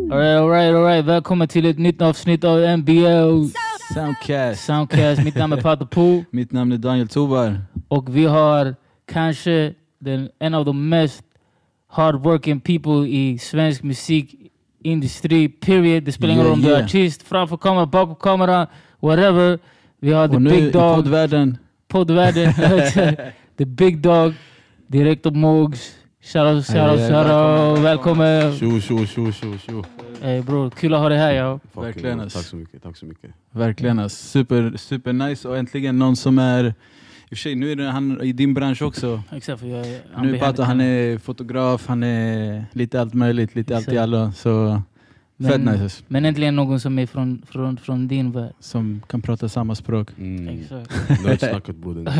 All right. Välkommen till ett nytt avsnitt av NBL Soundcast. Mitt namn är Pater Po. Mitt namn är Daniel Tovar. Och vi har kanske en av de mest hardworking people i svensk musikindustri, period. Det spelar ingen roll om du är artist, framför kamera, bakom kamera, whatever. Vi har the big dog. Poddvärlden. The big dog. Direkt upp Mogs. Shout out. Välkommen. Tjo. Hey bro, kul att ha dig här, ja. Verkligen. Tack så mycket. Verkligen. Super nice. Och äntligen någon som är... I och för sig, nu är han i din bransch också. Exakt, för nu är Pato, han är fotograf, han är lite allt möjligt, lite allt i alla. Så fett nice. Men äntligen någon som är från din värld. Som kan prata samma språk. Exakt. Du har inte snackat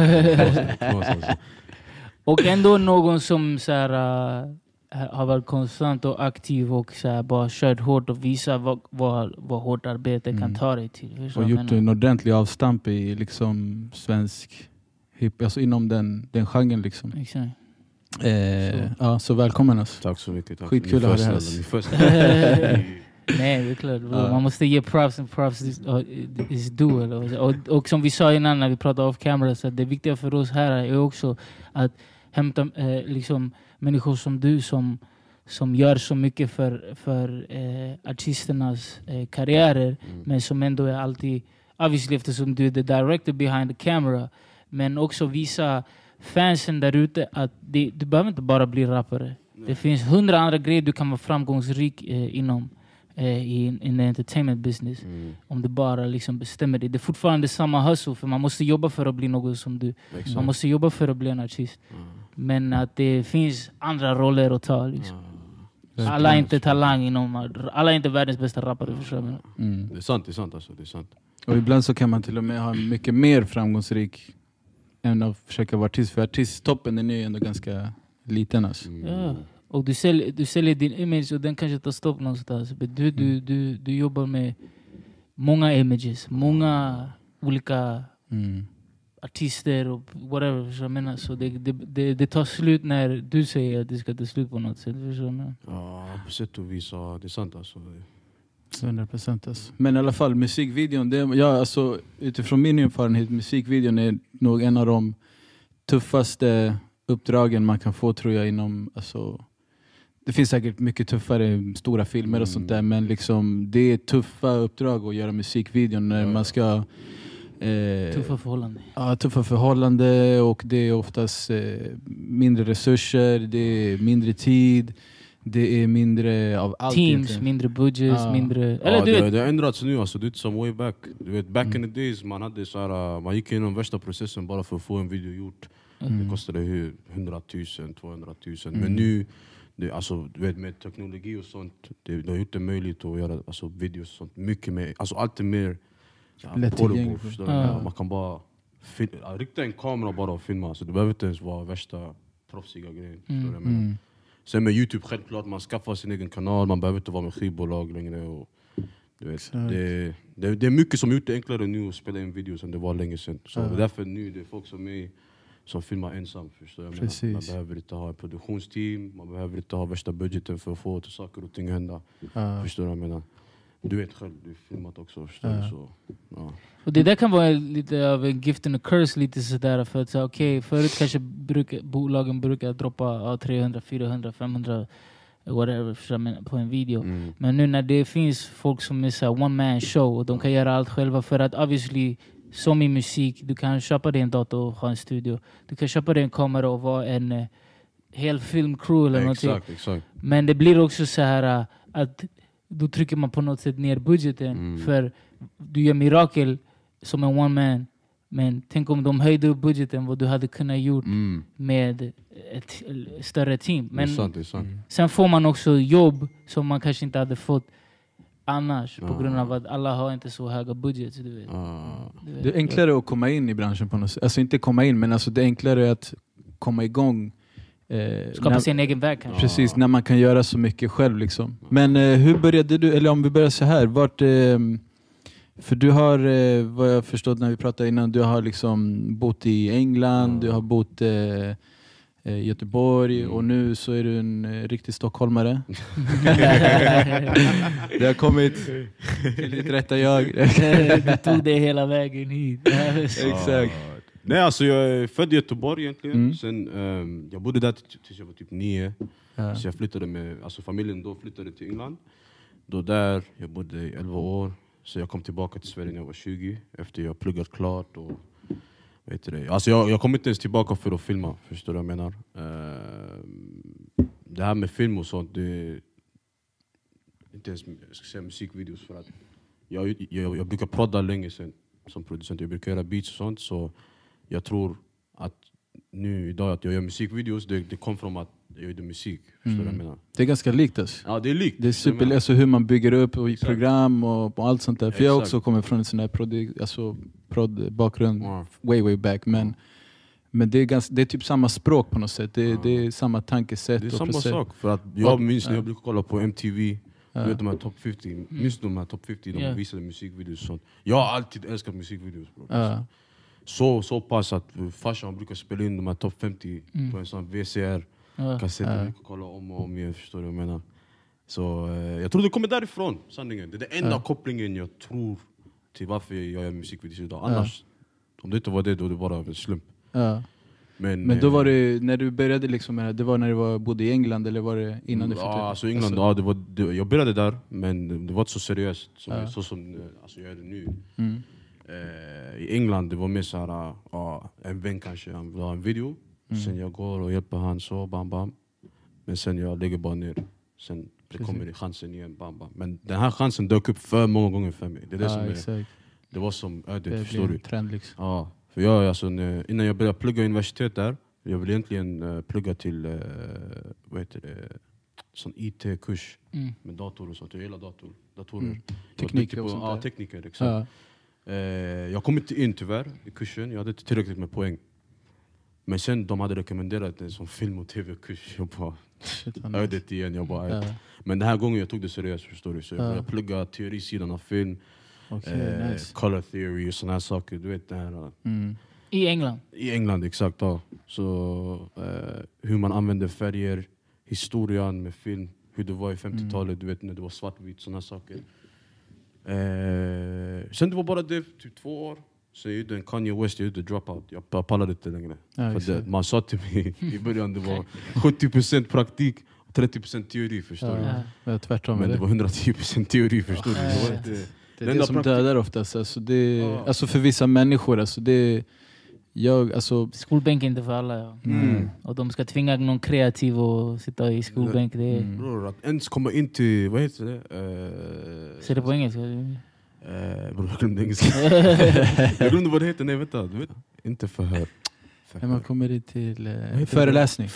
broden. Och ändå någon som så här, har varit konstant och aktiv och så här, bara kört hårt och visat vad hårt arbete kan ta dig till. Och gjort en ordentlig avstamp i liksom svensk hip, alltså inom den genren liksom. Exakt. Så välkommen oss. Tack så mycket. Skitkul att ha det här. Nej, det är klart. Man måste ge props is due. Och som vi sa innan när vi pratade off camera, så det viktiga för oss här är också att hämta liksom människor som du som gör så mycket för artisternas karriärer, men som ändå är alltid, obviously eftersom du är the director behind the camera, men också visa fansen där ute att du behöver inte bara bli rappare. Det finns 100 andra grejer du kan vara framgångsrik inom in the entertainment business. Om du bara liksom bestämmer dig. Det är fortfarande samma hustle, för man måste jobba för att bli någon som du. Man måste jobba för att bli en artist. Men att det finns andra roller att ta liksom. Alla är inte talang alla är inte världens bästa rappare, förstår du? Det är sant alltså, det är sant. Och ibland så kan man till och med ha mycket mer framgångsrik än att försöka vara artist. För artisttoppen, den är ändå ganska liten alltså. Ja. Och du säljer din image och den kanske tar stopp någonstans. Men du jobbar med många images, många olika artister och whatever. Så jag menar, så det tar slut när du säger att det ska ta slut på något sätt. Ja, på sätt och vis, det är sant alltså. 100% alltså. Men i alla fall, musikvideon, alltså, utifrån min erfarenhet, musikvideon är nog en av de tuffaste uppdragen man kan få, tror jag, inom, alltså, det finns säkert mycket tuffare stora filmer och sånt där, men liksom det är tuffa uppdrag att göra musikvideon när man ska tuffa förhållanden. Ja, tuffa förhållanden, och det är oftast mindre resurser, det är mindre tid, det är mindre av allt. Teams, egentligen. Mindre budgets, mindre... Eller det har ändrats nu alltså, det är inte som way back. Du vet, back in the days, man gick igenom värsta processen bara för att få en video gjort. Det kostade 100 000, 200 000. Men nu, alltså, du vet, med teknologi och sånt, det har gjort det möjligt att göra alltså, videos och sånt mycket mer. Alltså allt är mer lättillgängligt. Man kan bara rikta en kamera bara och filma. Så det behöver inte ens vara värsta proffsiga grejer. Sen med YouTube, självklart, man skaffar sin egen kanal. Man behöver inte vara med skivbolag längre. Och, du vet, det är mycket som gjort det enklare nu att spela in videos än det var länge sedan. Så därför nu det är folk som filmar ensam. Man behöver inte ha ett produktionsteam. Man behöver inte ha värsta budgeten för att få saker och ting hända. Förstår du vad jag menar? Du vet själv, du filmat också. Så, ja. Och det där kan vara lite av en gift and a curse, lite sådär. För att förut kanske bolagen brukar droppa 300, 400, 500 whatever på en video. Men nu när det finns folk som är så one man show och de kan göra allt själva, för att obviously, som i musik, du kan köpa dig en dator och ha en studio. Du kan köpa dig en kamera och vara en hel filmcrew eller någonting. Exakt. Men det blir också så här att då trycker man på något sätt ner budgeten. För du gör mirakel som en one man. Men tänk om de höjde upp budgeten vad du hade kunnat gjort med ett större team. Men det är sant. Sen får man också jobb som man kanske inte hade fått annars. På grund av att alla har inte så höga budgets. Du vet. Det är enklare att komma in i branschen på något sätt. Alltså inte komma in, men alltså det är enklare att komma igång. Skapa sin egen väg kanske. Precis, när man kan göra så mycket själv liksom. Men hur började du, eller om vi börjar så här, för du har, vad jag förstått när vi pratade innan, du har liksom bott i England, du har bott Göteborg och nu så är du en riktig stockholmare. Det har kommit till ditt rätta jag. Du tog det hela vägen hit. Exakt. Nej, alltså jag är född i Göteborg egentligen. Sen, jag bodde där tills jag var typ 9. Så jag flyttade med familjen då flyttade till England. Då där, jag bodde i 11 år. Så jag kom tillbaka till Sverige när jag var 20. Efter jag pluggat klart och alltså jag kom inte ens tillbaka för att filma, förstår du vad jag menar? Det här med film och sånt, det är inte ens musikvideos för att jag brukar prodda länge sedan som producent. Jag brukar göra beats och sånt, så jag tror att nu idag att jag gör musikvideos, det kom från att jag gjorde musik, förstår du vad jag menar? Det är ganska likt oss. Ja, det är likt. Det är superlikt, alltså hur man bygger upp och Exakt. program och allt sånt där. För jag Exakt. också kommer från en sån här prod bakgrund way back. Men det är typ samma språk på något sätt. Det är samma tankesätt. Det är och samma process. sak, för att jag minns när jag brukade kolla på MTV. Du vet de här top 50, minns de här top 50, de visade musikvideos och sånt. Jag har alltid älskat musikvideos, bro. Så pass att farsan brukar spela in de här top 50 på en sån VCR-kassett. Jag brukar kolla om och om igen, förstår du vad jag menar? Så jag tror det kommer därifrån, sanningen. Det är den enda kopplingen jag tror till varför jag gör musikvideos idag. Annars, om det inte var det, då är det bara en slump. Men då var det, när du började liksom med det, var när du bodde i England eller var det innan du flyttade? Ja, alltså England, jag började där, men det var inte så seriöst så som jag gör det nu. I England det var mer så här, en vän kanske, han vill ha en video. Sen jag går och hjälper han så, bam bam. Men sen jag lägger bara ner. Sen det kommer chansen igen, bam bam. Men den här chansen dök upp för många gånger för mig. Det är det som är, det var som ödet, förstår du? Trend liksom. Ja, för jag, alltså, innan jag började plugga universitet där, jag ville egentligen plugga till, sån IT-kurs med dator och sånt. Jag gillar datorer. Tekniker och sånt där. Ja, tekniker, exakt. Jag kom inte in tyvärr i kursen, jag hade inte tillräckligt med poäng. Men sen de hade rekommenderat en sån film- och tv-kurs. Jag bara, ödet igen, jag bara Men den här gången jag tog det seriöst, förstår du. Så jag pluggade teorisidan av film, Nice. color theory och såna här saker. Du vet det här. I England? I England, exakt. Ja. Så hur man använder färger, historien med film, hur det var i 50-talet, du vet när det var svartvitt, såna här saker. Sen det var bara det, typ 2 år. Så jag gjorde en Kanye West, jag gjorde Dropout. Jag pallade inte längre. För man sa till mig i början det var 70% praktik och 30% teori, förstår du? Ja, tvärtom. Men det var 110% teori, förstår du? Det är det som dödar oftast. Alltså, alltså för vissa människor, alltså det... Skolbänk är inte för alla. Och de ska tvinga någon kreativ att sitta i skolbänk. Bror, att ens komma in till, vad heter det? Säg det på engelska. Bror, jag glömde engelska. Jag glömde vad det heter. Nej, vet du? Inte förhör. När man kommer in till föreläsning.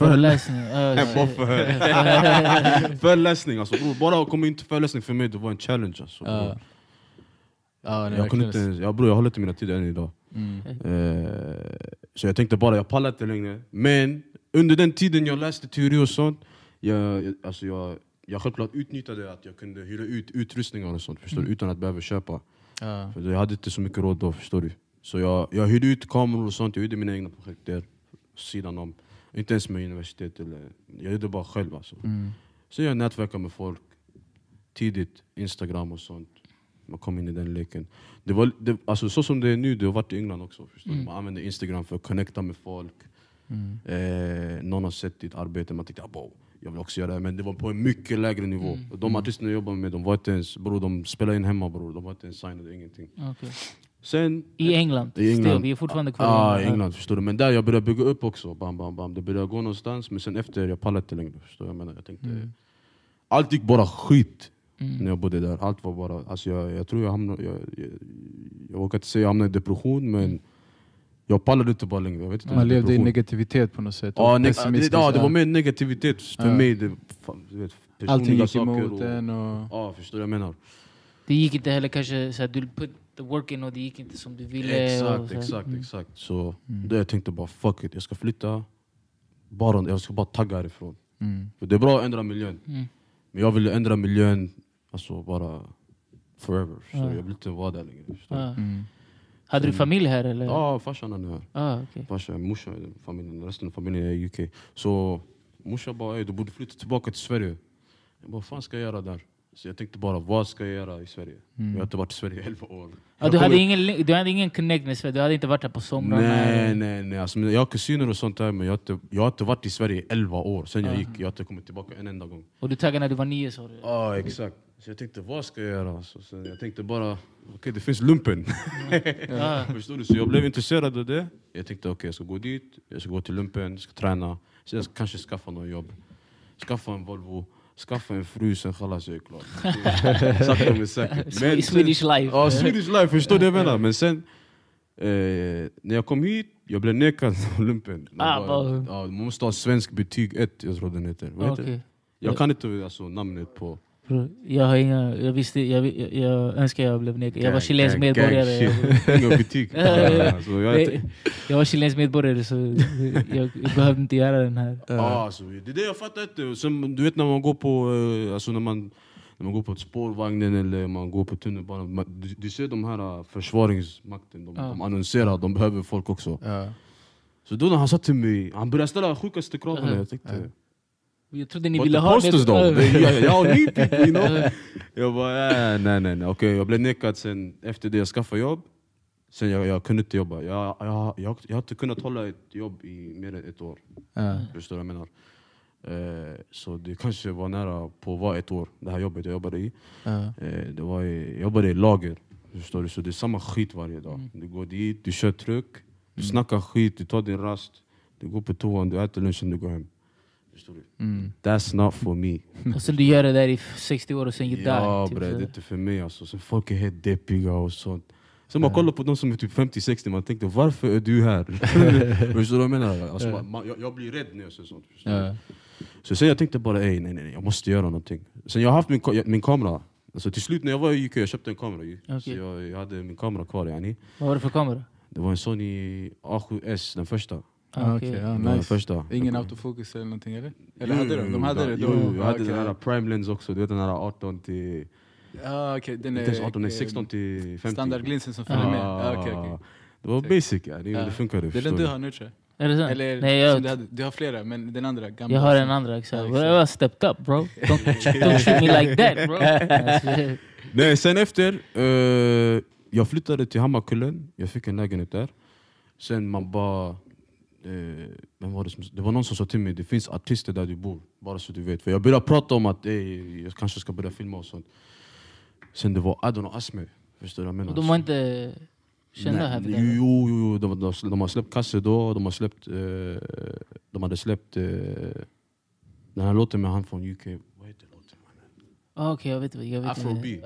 Föreläsning, alltså. Bror, bara att komma in till föreläsning för mig, det var en challenge. Alltså, jag kunde inte, jag håller till mina tider än idag. Så jag tänkte bara, jag pallar inte längre. Men under den tiden jag läste teori och sånt, jag självklart utnyttjade att jag kunde hyra ut utrustningar och sånt, förstår du, utan att behöva köpa. För jag hade inte så mycket råd då, förstår du. Så jag hyrde ut kameror och sånt, jag gjorde mina egna projekt där, sidan om. Inte ens med universitet, jag gjorde bara själv alltså. Så jag nätverkade med folk tidigt, Instagram och sånt. Man kom in i den leken. Alltså så som det är nu, det har varit i England också. Man använder Instagram för att connecta med folk. Någon har sett ditt arbete, man tänkte jag vill också göra det. Men det var på en mycket lägre nivå. De artisterna jag jobbade med, de var inte ens, de spelade in hemma, de var inte ens signade, ingenting. Sen, I England? Vi är fortfarande kvar i England, förstår du. Men där jag började bygga upp också. Bam, bam, bam. Det började gå någonstans, men sen efter jag pallade inte längre, förstår jag. Jag tänkte, allt gick bara skit. När jag bodde där, allt var bara... Alltså jag tror jag hamnade... Jag vågar inte säga jag hamnade i depression, men jag pallade inte bara längre. Jag vet inte, man levde i negativitet på något sätt. Ja, det var mer negativitet för mig. Allting gick emot en. Ja, förstår jag menar. Det gick inte heller kanske så att du put the work in och det gick inte som du ville. Exakt. Så då jag tänkte bara, fuck it, jag ska flytta. Jag ska bara tagga härifrån. För det är bra att ändra miljön. Men jag ville ändra miljön, alltså bara forever. Så jag vill inte vara där längre. Hade du familj här eller? Ja, farsan är här. Okay. Farsan, morsan, familjen, resten av familjen är i UK. Så morsan bara, du borde flytta tillbaka till Sverige. Jag bara, vad fan ska jag göra där? Så jag tänkte bara, vad ska jag göra i Sverige? Jag har inte varit i Sverige i 11 år. Du hade ingen connect med Sverige? Du hade inte varit här på somrarna? Nej. Alltså, jag har kusiner och sånt där, men jag har inte varit i Sverige i 11 år. Sen jag gick, jag har inte kommit tillbaka en enda gång. Och du taggade när du var 9, sa du? Ja, exakt. Så jag tänkte, vad ska jag göra? Så jag tänkte bara, okej, det finns lumpen. Förstår du? Så jag blev intresserad av det. Jag tänkte, okej, jag ska gå dit, jag ska gå till lumpen, jag ska träna. Så jag ska kanske skaffa något jobb. Skaffa en Volvo. Skaffa en fru, sen kallas jag klart. Sakta men säkert. Swedish life. Ja, Swedish life, förstår du vad jag menar? Men sen, när jag kom hit, jag blev nekad av lumpen. Man måste ha svensk betyg 1, jag tror den heter. Vad heter det? Jag kan inte alltså, namnet på... Jag har inga... Jag önskar jag blev nekad. Jag var chilensk medborgare. Inga betyg. Jag var chilensk medborgare, så jag behövde inte göra den här. Alltså, det är det jag fattar inte. Sen, du vet när man går på... Alltså, när man går på ett spårvagnen eller man går på tunnelbanan. Du ser de här försvaringsmakten. De annonserar, de behöver folk också. Så då när han sa till mig, han började ställa sjukaste kraven. Jag tänkte... Jag trodde ni ville ha det. Jag och ni people, you know? Jag bara, nej. Okej, jag blev nekad sen efter det jag skaffade jobb. Sen jag kunde inte jobba. Jag har inte kunnat hålla ett jobb i mer än 1 år. Förstår du vad jag menar? Så det kanske var nära på att vara 1 år, det här jobbet jag jobbade i. Jag jobbade i lager, förstår du? Så det är samma skit varje dag. Du går dit, du kör truck, du snackar skit, du tar din rast. Du går på toan, du äter lunchen, du går hem. That's not for me. Och sen du gör det där i 60 år och sen you die. Ja bre, det är inte för mig alltså. Sen folk är helt deppiga och sånt. Sen man kollar på de som är typ 50-60, man tänkte, varför är du här? Förstår du vad jag menar? Alltså, jag blir rädd när jag ser sånt. Så sen jag tänkte bara, nej, jag måste göra någonting. Sen jag har haft min kamera. Alltså till slut när jag var i UK, jag köpte en kamera. Så jag hade min kamera kvar, yani. Vad var det för kamera? Det var en Sony A7S, den första. Nice. Första. Ingen autofokus eller någonting eller? Eller hade de? De hade det då? Jo, jag hade den här prime lens också. Du vet den här 18 till... Den är 18, 16 till 50. Standardglinsen som följer med. Det var basic, det funkade. Det är den du har nu, tror jag. Är det sant? Eller, du har flera, men den andra gamla. Jag har den andra, exakt. Jag har stepped up, bro. Don't shoot me like that, bro. Nej, sen efter... jag flyttade till Hammarkullen. Jag fick en lägenhet där. Sen man bara... det var någon som sa till mig, det finns artister där du bor, bara så du vet. För jag började prata om att jag kanske ska börja filma och sånt. Sen det var Adon och Asme, förstår du vad jag menar? Och de var inte kända här? Jo, de har släppt Kasse då, de hade släppt den här låten med han från UK. Vad heter låten? Okej, jag vet. Afrobeat.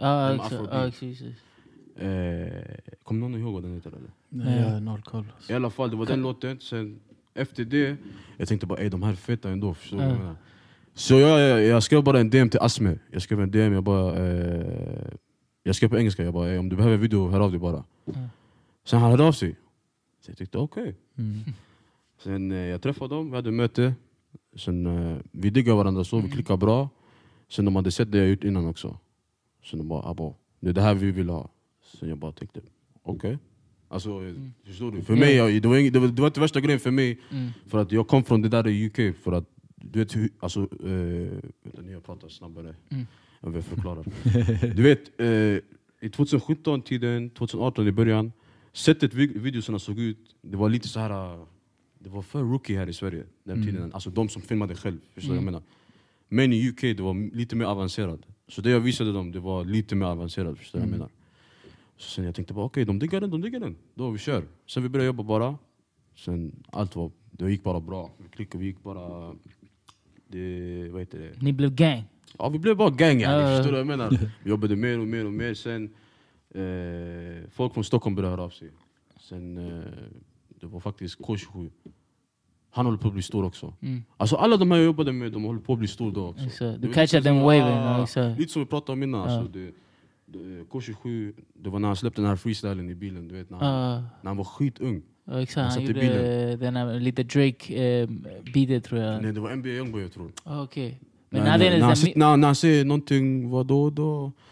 Kommer någon ihåg vad den heter eller? Nej, jag har noll koll. I alla fall, det var den låten. Sen efter det, jag tänkte bara, de här är feta ändå. Förstår du vad jag menar? Så jag skrev bara en DM till Asme. Jag skrev en DM, jag skrev på engelska. Jag bara, om du behöver video, hör av dig bara. Sen han hörde av sig. Så jag tyckte, okej. Sen jag träffade dem, vi hade möte. Sen vi diggade varandra så, vi klickade bra. Sen de hade sett det jag gjort innan också. Sen de bara, det är det här vi vill ha. Sen jag bara tänkte, okej. Alltså, förstår du? För mig, det var inte värsta grejen för mig. För att jag kom från det där i UK. För att, du vet hur, alltså... jag pratar snabbare. Jag vill förklara. Du vet, i 2017-tiden, 2018 i början, sättet videorna såg ut, det var lite så här... Det var för rookie här i Sverige, den tiden. Alltså de som filmade själv, förstår du vad jag menar? Men i UK, det var lite mer avancerat. Så det jag visade dem, det var lite mer avancerat, förstår du vad jag menar? Så sen jag tänkte bara, okej, de diggar den. Då vi kör. Sen vi började jobba bara. Sen det gick bara bra. Vi gick bara... Vad heter det? Ni blev gang? Ja, vi blev bara gang. Förstår du vad jag menar? Vi jobbade mer och mer. Sen folk från Stockholm började höra av sig. Sen det var faktiskt K27. Han håller på att bli stor också. Alltså alla de här jag jobbade med, de håller på att bli stor då också. Du catchar dem waven. Lite som vi pratade om innan. Alltså, K27, det var när han släppte den här freestylen i bilen, du vet, när han var skitung. Exakt, han gjorde den här lite Drake-beatet tror jag. Nej, det var NBA Youngboy jag tror. Okej. Men när han säger någonting, vadå då?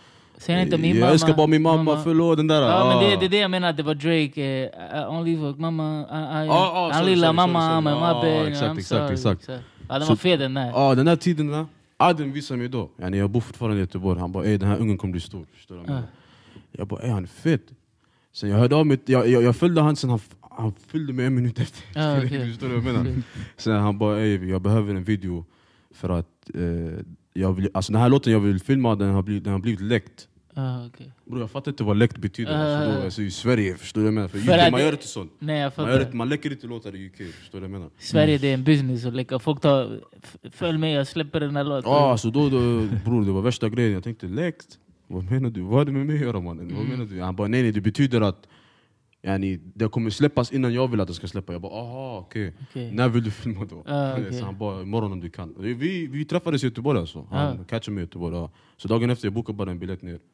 Säg inte min mamma. Jag älskar bara min mamma, förlåt den där. Ja, men det är det jag menar, det var Drake. Only fuck mamma, sorry, lilla mamma, my bad. Exakt. Ja, den var fel den där. Ja, den här tiden där. Adem visade mig då. Jag bor fortfarande i Göteborg. Han bara, den här ungen kommer bli stor. Förstår du? Jag bara, han är fett. Sen jag hörde av mig, jag följde han sen han fyllde mig 1 minut efter. Förstår du vad jag menar? Sen han bara, jag behöver en video för att jag vill, alltså den här låten jag vill filma, den har blivit läckt. Bro, jag fattar inte vad läckt betyder. Alltså i Sverige, förstår du vad jag menar? För UK, man gör inte sånt. Nej, jag fattar. Man läcker inte låtar i UK, förstår du vad jag menar? Sverige det är en business att läcka. Folk följ med, jag släpper den här låten. Så då bror, det var värsta grejen. Jag tänkte, läckt? Vad menar du? Vad är det med mig att göra, mannen? Vad menar du? Han bara, nej, det betyder att det kommer släppas innan jag vill att det ska släppa. Jag bara, okej. När vill du filma då? Så han bara, imorgon om du kan. Vi träffades i Göteborg alltså. Han catchade mig i Göteborg. Så dagen efter jag bokade bara en biljett ner.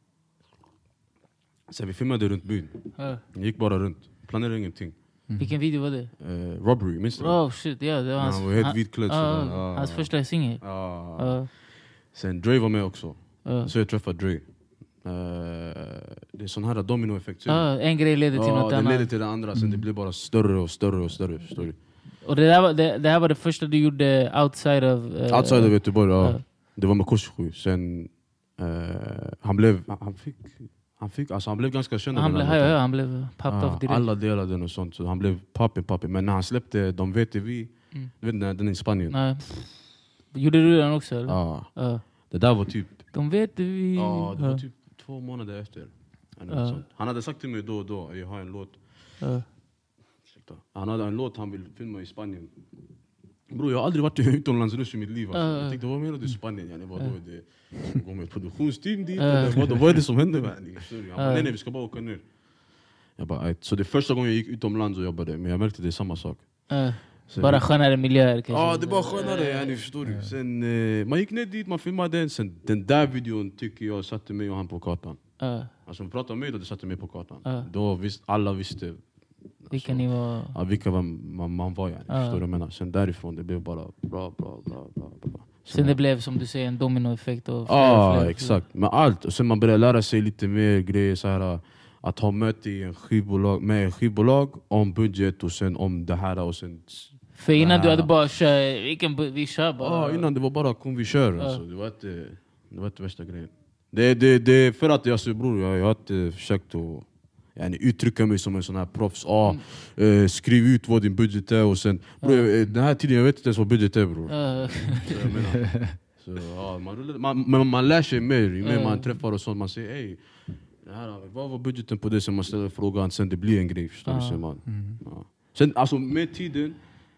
Så vi filmade runt byn. Jag gick bara runt. Planerade ingenting. Vilken video var det? Robbery, minns du? Oh shit, ja. Det var han var helt vitklädd. Hans första singel. Sen Dre var med också. Så jag träffade Dre. Det är sån här dominoeffekt. En grej leder till något annat. Det leder till det andra, sen det blir bara större och större. Förstår du? Och det här var det första du gjorde outside of Göteborg, ja. Det var med Korsky. Sen han blev ganska känd. Han blev popped off direkt. Alla delade den och sånt, så han blev poppin'. Men när han släppte De vet vi, du vet den i Spanien. Nej. Gjorde du den också eller? Ja. Det där var typ... De vet vi. Ja, det var typ 2 månader efter. Han hade sagt till mig då, jag har en låt. Han hade en låt han vill filma i Spanien. Bro, jag har aldrig varit utomlands i mitt liv. Alltså. Jag tänkte, vad menar du i Spanien? Vad är det? Går med ett produktionsteam dit? Vad är det som händer? Han bara, nej, vi ska bara åka ner. Jag bara, så det första gången jag gick utomlands och jobbade, men jag märkte det är samma sak. Bara skönare miljöer kanske? Ja, det var skönare, förstår du. Sen, man gick ner dit, man filmade den. Sen den där videon tycker jag satte mig och han på kartan. Alltså man pratade om mig då, det satte mig på kartan. Då alla visste vilka ni var. Ja, vilka man var, förstår du vad jag menar? Sen därifrån, det blev bara bra. Sen det blev som du säger en dominoeffekt. Exakt. Men allt. Och sen man började lära sig lite mer grejer så här. Att ha möte i med en skivbolag om budget och sen om det här och sen... För innan du hade bara vi kör bara. Innan det var bara kom vi kör. Alltså. Det var inte värsta grejen. Det är för att jag har inte försökt att uttrycka mig som en sån här proffs. Skriv ut vad din budget är och sen... den här tiden jag vet inte ens vad budget är, bror. Man lär sig mer. Ju mer man träffar och sånt, man säger vad var budgeten på det? Sen man ställer frågan, sen det blir en grej. Förstår du? Sen alltså med tiden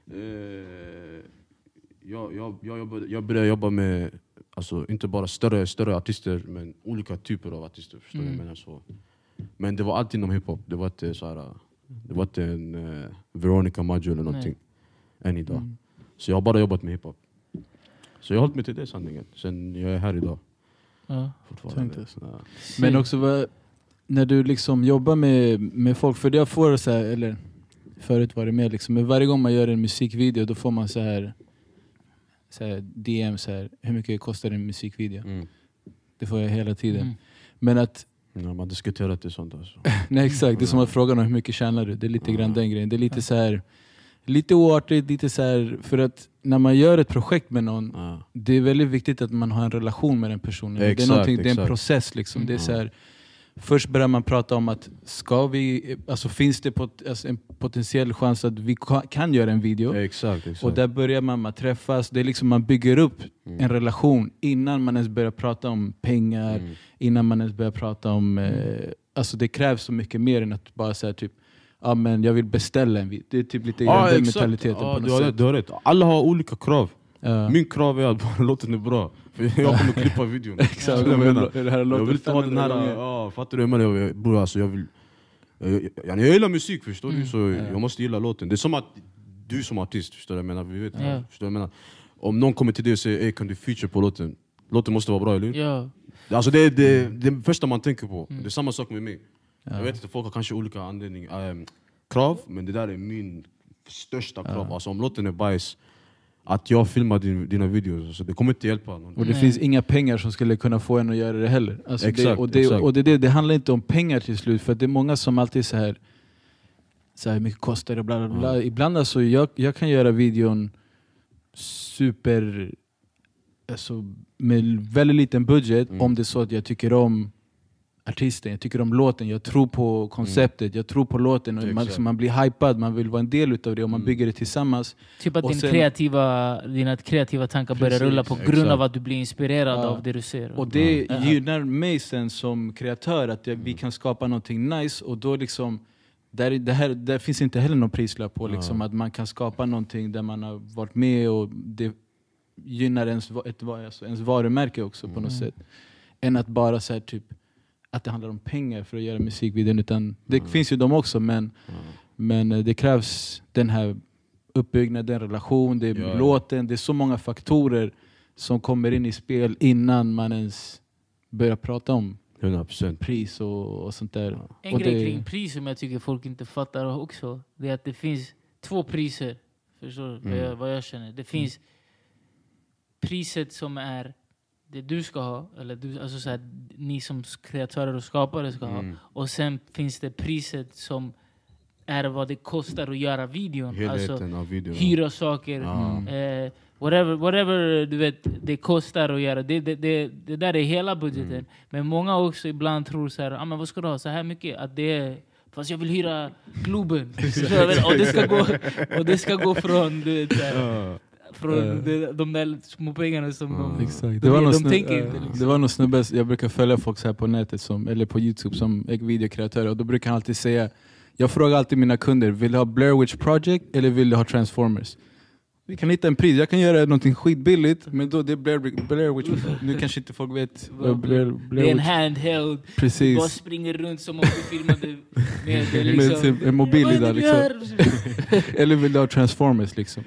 jag började jobba med alltså, inte bara större artister, men olika typer av artister. Förstår du? Men det var alltid inom hiphop. Det var inte en Veronica Maggio eller någonting än idag. Så jag har bara jobbat med hiphop. Så jag har hållit mig till det sanningen. Sen jag är här idag. Fortfarande. Men också när du liksom jobbar med folk, för jag får så här, eller förut var det med liksom, men varje gång man gör en musikvideo då får man så här DM så här, hur mycket kostar en musikvideo? Det får jag hela tiden. Men att man diskuterar inte sånt alltså. Nej exakt, det är som att fråga hur mycket tjänar du? Det är lite grann den grejen. Det är lite så här, lite oartigt, lite så här, för att när man gör ett projekt med någon, det är väldigt viktigt att man har en relation med den personen. Exakt, det är en process liksom. Det är så här, först börjar man prata om att finns det en potentiell chans att vi kan göra en video. Exakt. Och där börjar man träffas. Det är liksom, man bygger upp en relation innan man ens börjar prata om pengar, innan man ens börjar prata om alltså det krävs så mycket mer än att bara säga typ men jag vill beställa en video. Det är typ lite den mentaliteten på något sätt. Du har rätt. Alla har olika krav. Min krav är att bara låten är bra. För jag kommer klippa videon. Exakt. Jag vill ta den här. Fattar du? Jag gillar musik, förstår du? Så jag måste gilla låten. Det är som att du som artist, förstår du? Jag menar, vi vet. Förstår du? Jag menar, om någon kommer till dig och säger kan du feature på låten? Låten måste vara bra, eller hur? Ja. Alltså det är det första man tänker på. Det är samma sak med mig. Jag vet inte, folk har kanske olika anledningar. Krav, men det där är min största krav. Alltså om låten är bajs, att jag filmar dina videos. Så det kommer inte hjälpa någon. Och det finns inga pengar som skulle kunna få en att göra det heller. Alltså exakt, det handlar inte om pengar till slut. För det är många som alltid är så här hur mycket kostar det, bla bla bla. Ibland alltså, jag kan göra videon super, alltså, med väldigt liten budget om det är så att jag tycker om artisten, jag tycker om låten, jag tror på konceptet, jag tror på låten och man blir hypad, man vill vara en del utav det och man bygger det tillsammans. Typ att dina kreativa tankar börjar rulla på grund av att du blir inspirerad av det du ser. Och det gynnar mig sen som kreatör att vi kan skapa någonting nice och då liksom där finns inte heller någon prislapp på liksom, att man kan skapa någonting där man har varit med och det gynnar ens varumärke också på något sätt. Än att bara så här, typ att det handlar om pengar för att göra musikvideon, utan det finns ju de också, men det krävs den här uppbyggnaden, relation, det är låten, det är så många faktorer som kommer in i spel innan man ens börjar prata om 100%. pris och sånt där. En grej kring pris som jag tycker folk inte fattar också, det är att det finns 2 priser. Förstår du vad jag känner? Det finns priset som är det du ska ha, eller alltså så här, ni som kreatörer och skapare ska ha. Och sen finns det priset som är vad det kostar att göra videon. Helheten alltså videon. Hyra saker, whatever du vet, det kostar att göra. Det där är hela budgeten. Men många också ibland tror så här, men vad ska du ha så här mycket? Att det är, fast jag vill hyra Globen. och det ska gå från du vet, från de där små pengarna som de tänker inte. Liksom. Det var någon snubbe, jag brukar följa folk så här på nätet eller på YouTube som är videokreatörer, och då brukar han alltid säga, jag frågar alltid mina kunder, vill du ha Blair Witch Project eller vill du ha Transformers? Vi kan hitta en pris, jag kan göra någonting skitbilligt, men då det är Blair Witch. Nu kanske inte folk vet Blair det är en handheld. Precis. Bara springer runt som om du filmade med liksom, med en mobil idag liksom. Eller vill du ha Transformers liksom.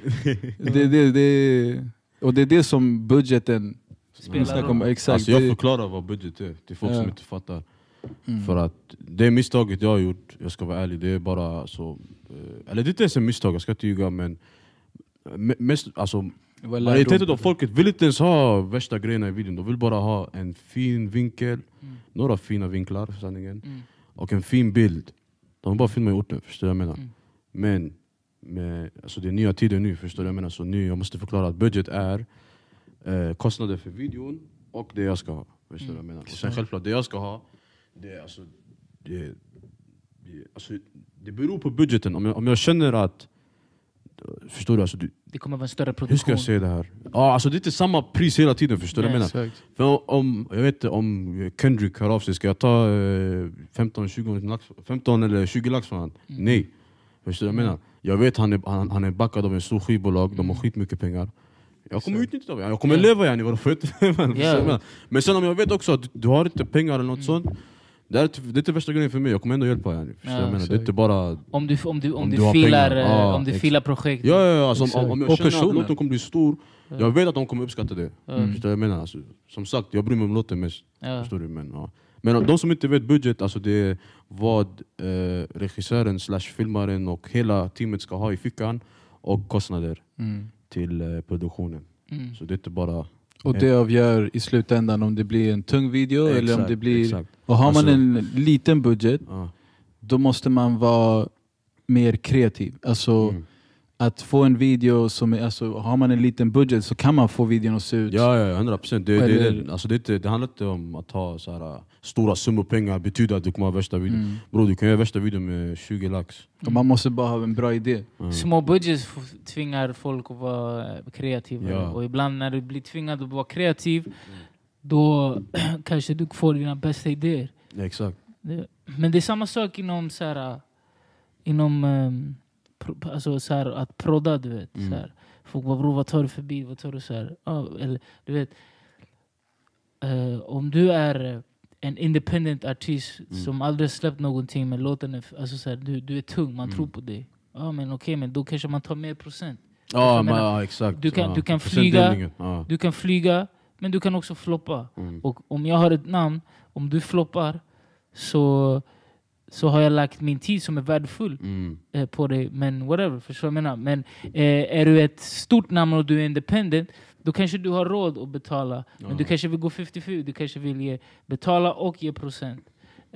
Och det är det som budgeten spelar om. Exakt. Alltså jag förklarar vad budget är till folk som inte fattar. För att det misstaget jag har gjort, jag ska vara ärlig, det är bara så, eller det är inte ens en misstag, jag ska inte ljuga, men mest, alltså majoriteten av folket vill inte ens ha värsta grejerna i videon. De vill bara ha en fin vinkel, några fina vinklar för sanningen, och en fin bild. De vill bara filma i orten, förstår jag menar. Men alltså det är nya tider nu, förstår jag menar. Så nu jag måste förklara att budget är kostnader för videon och det jag ska ha, förstår jag menar. Och sen självklart det jag ska ha, det beror på budgeten. Om jag känner att, förstår du, alltså det kommer vara en större produktion. Hur ska jag säga det här? Alltså det är inte samma pris hela tiden, förstår du vad jag menar? För om Kendrick hör av sig, ska jag ta 15 eller 20 lax från han? Nej. Förstår du vad jag menar? Jag vet han är backad av en stor skivbolag, de har skitmycket pengar. Jag kommer utnyttja det, jag kommer leva igen, vad för men sen om jag vet också att du har inte pengar eller något sånt, det är inte värsta grejen för mig, jag kommer ändå hjälpa yani. Jag menar, det är inte bara om du filar projekt. Ja, alltså, om jag känner att låten kommer bli stor, jag vet att de kommer uppskatta det. Förstår jag menar, alltså, som sagt, jag bryr mig om låten mest. Förstår du, men de som inte vet budget, alltså det är vad regissören / filmaren och hela teamet ska ha i fickan och kostnader till produktionen. Så det är inte bara. Och det avgör i slutändan om det blir en tung video eller om det blir. Och har man en liten budget, då måste man vara mer kreativ. Alltså att få en video som är, alltså har man en liten budget så kan man få videon att se ut. Ja, 100%. Alltså det handlar inte om att ha så här stora summor pengar betyder att du kommer ha värsta videon. Bro, du kan göra värsta videon med 20 lax. Och man måste bara ha en bra idé. Små budgets tvingar folk att vara kreativa. Och ibland när du blir tvingad att vara kreativ, då kanske du får dina bästa idéer. Exakt. Men det är samma sak inom så här, alltså så här, att prodda, du vet. Så här. Folk bara, vad tar du förbi? Vad tar du så här? Eller, du vet, om du är en independent artist som aldrig släppt någonting med låten, alltså så här, du är tung, man tror på dig. Men okej, men då kanske man tar mer procent. Exakt. Du kan flyga, men du kan också floppa. Och om jag har ett namn, om du floppar, så så har jag lagt min tid som är värdefull på det. Men whatever, förstår jag menar. Men är du ett stort namn och du är independent, då kanske du har råd att betala. Men du kanske vill gå 50-50, du kanske vill betala och ge procent.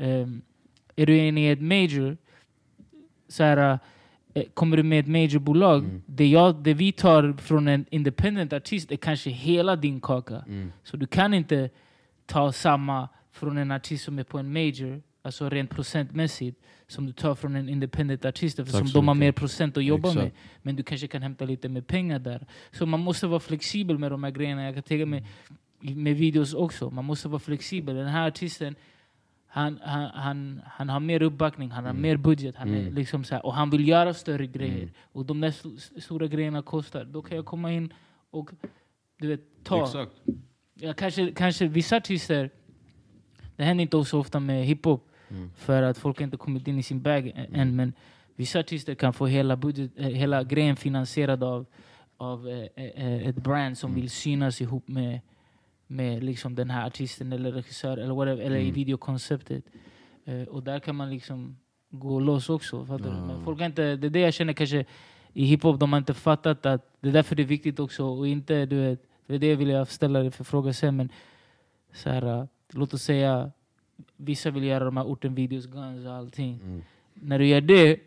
Är du inne i ett major, så här, kommer du med ett majorbolag, det vi tar från en independent artist är kanske hela din kaka. Så du kan inte ta samma från en artist som är på en major, alltså rent procentmässigt, som du tar från en independent artist, eftersom de har mer procent att jobba med. Men du kanske kan hämta lite mer pengar där. Så man måste vara flexibel med de här grejerna. Jag kan tänka med videos också. Man måste vara flexibel. Den här artisten, han har mer uppbackning, han har mer budget, han är liksom så här, och han vill göra större grejer. Och de där stora grejerna kostar. Då kan jag komma in och du vet, ta. Exakt. Ja, kanske vissa artister, det händer inte så ofta med hiphop, för att folk inte kommit in i sin bag än, men vissa artister kan få hela grejen finansierad av ett brand som vill synas ihop med liksom den här artisten eller regissör eller whatever, eller i videokonceptet. Och där kan man liksom gå loss också. Men folk inte, det är det jag känner kanske i hiphop, de har inte fattat att det är därför det är viktigt också, och inte, du vet, det är det vill jag ställa dig för fråga sen, men så här, låt oss säga vissa vill göra de här orten-videos, guns och allting. När du gör det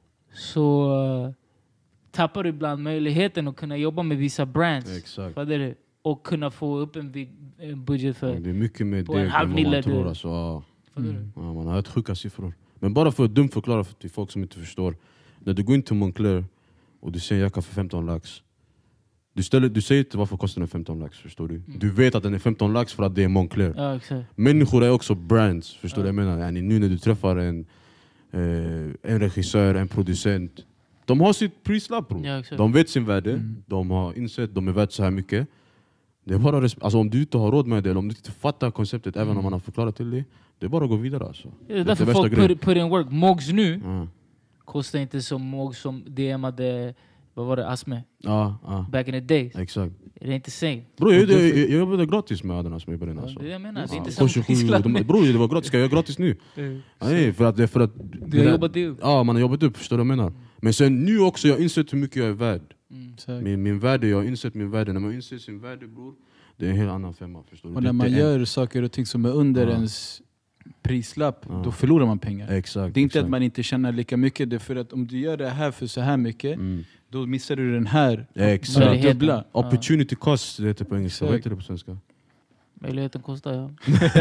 så tappar du ibland möjligheten att kunna jobba med vissa brands. Exakt. Och kunna få upp en budget för det är mycket med på det en halv än vad man mille. tror. Alltså, man har ett sjuka siffror. Men bara för att dumt förklara till folk som inte förstår. När du går in till Moncler och du ser en jacka för 15 lax. Du säger inte varför kostar den 15 lax, förstår du? Du vet att den är 15 lax för att det är Moncler. Ja, exakt. Människor är också brands, förstår du? Jag menar, yani, nu när du träffar en regissör, en producent. De har sitt prislapp, bro. Ja, de vet sin värde. De har insett de är värd så här mycket. Det är bara alltså, om du inte har råd med det, eller om du inte fattar konceptet, även om man har förklarat till dig, det är bara att gå vidare. Alltså. Det är därför folk put in work. Mogs nu kostar inte som Mogs som DMade, vad var det, Asme? Back in the days. Exakt. Det är inte same. Bro, jag jobbade gratis med Adana som är på den. Alltså. Det jag menar, det är inte samma prislapp. Bro, det var gratis. Ska jag göra gratis nu? Nej, för att du har jobbat upp. Ja, man har jobbat upp, förstår du vad jag menar? Men sen nu också, jag har insett hur mycket jag är värd. Min värde, jag har insett min värde. När man inser sin värde, bror, det är en helt annan femma, förstår du? Och när man gör saker och ting som är under ens prislapp, då förlorar man pengar. Exakt, det är inte att man inte tjänar lika mycket, det är för att om du gör det här för så här mycket, då missar du den här. Exakt. Dubbla. Opportunity cost, det heter på engelska. Vad heter det på svenska? Möjligheten kostar, ja.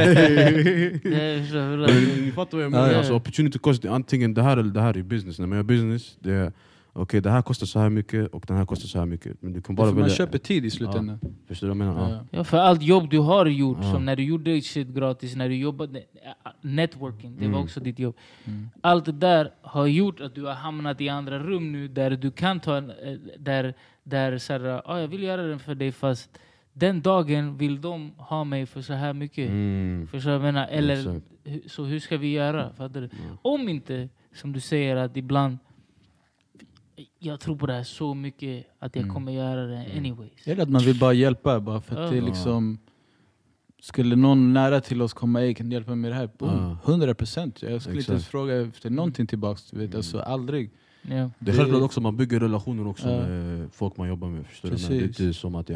Ni fattar vad jag menar. Alltså, opportunity cost är antingen det här eller det här i business. När man gör business, det är okej, det här kostar så här mycket och den här kostar så här mycket. Men du kan bara välja. Man köper tid i slutändan. Förstår du vad jag menar? Ja, för allt jobb du har gjort, som när du gjorde shit gratis, när du jobbade, networking, det var också ditt jobb. Allt det där har gjort att du har hamnat i andra rum nu, där du kan ta där så här, jag vill göra den för dig, fast den dagen vill de ha mig för så här mycket. Förstår jag menar? Eller så hur ska vi göra? Fattar du? Om inte, som du säger, att ibland jag tror på det här så mycket att jag kommer göra det anyways. Eller att man vill bara hjälpa, bara för att det är liksom, skulle någon nära till oss komma, kan du hjälpa mig med det här? 100%. Jag skulle inte ens fråga efter någonting tillbaks, vet, alltså aldrig. Ja. Det är självklart också, man bygger relationer också med folk man jobbar med, förstår du? Men det är inte som att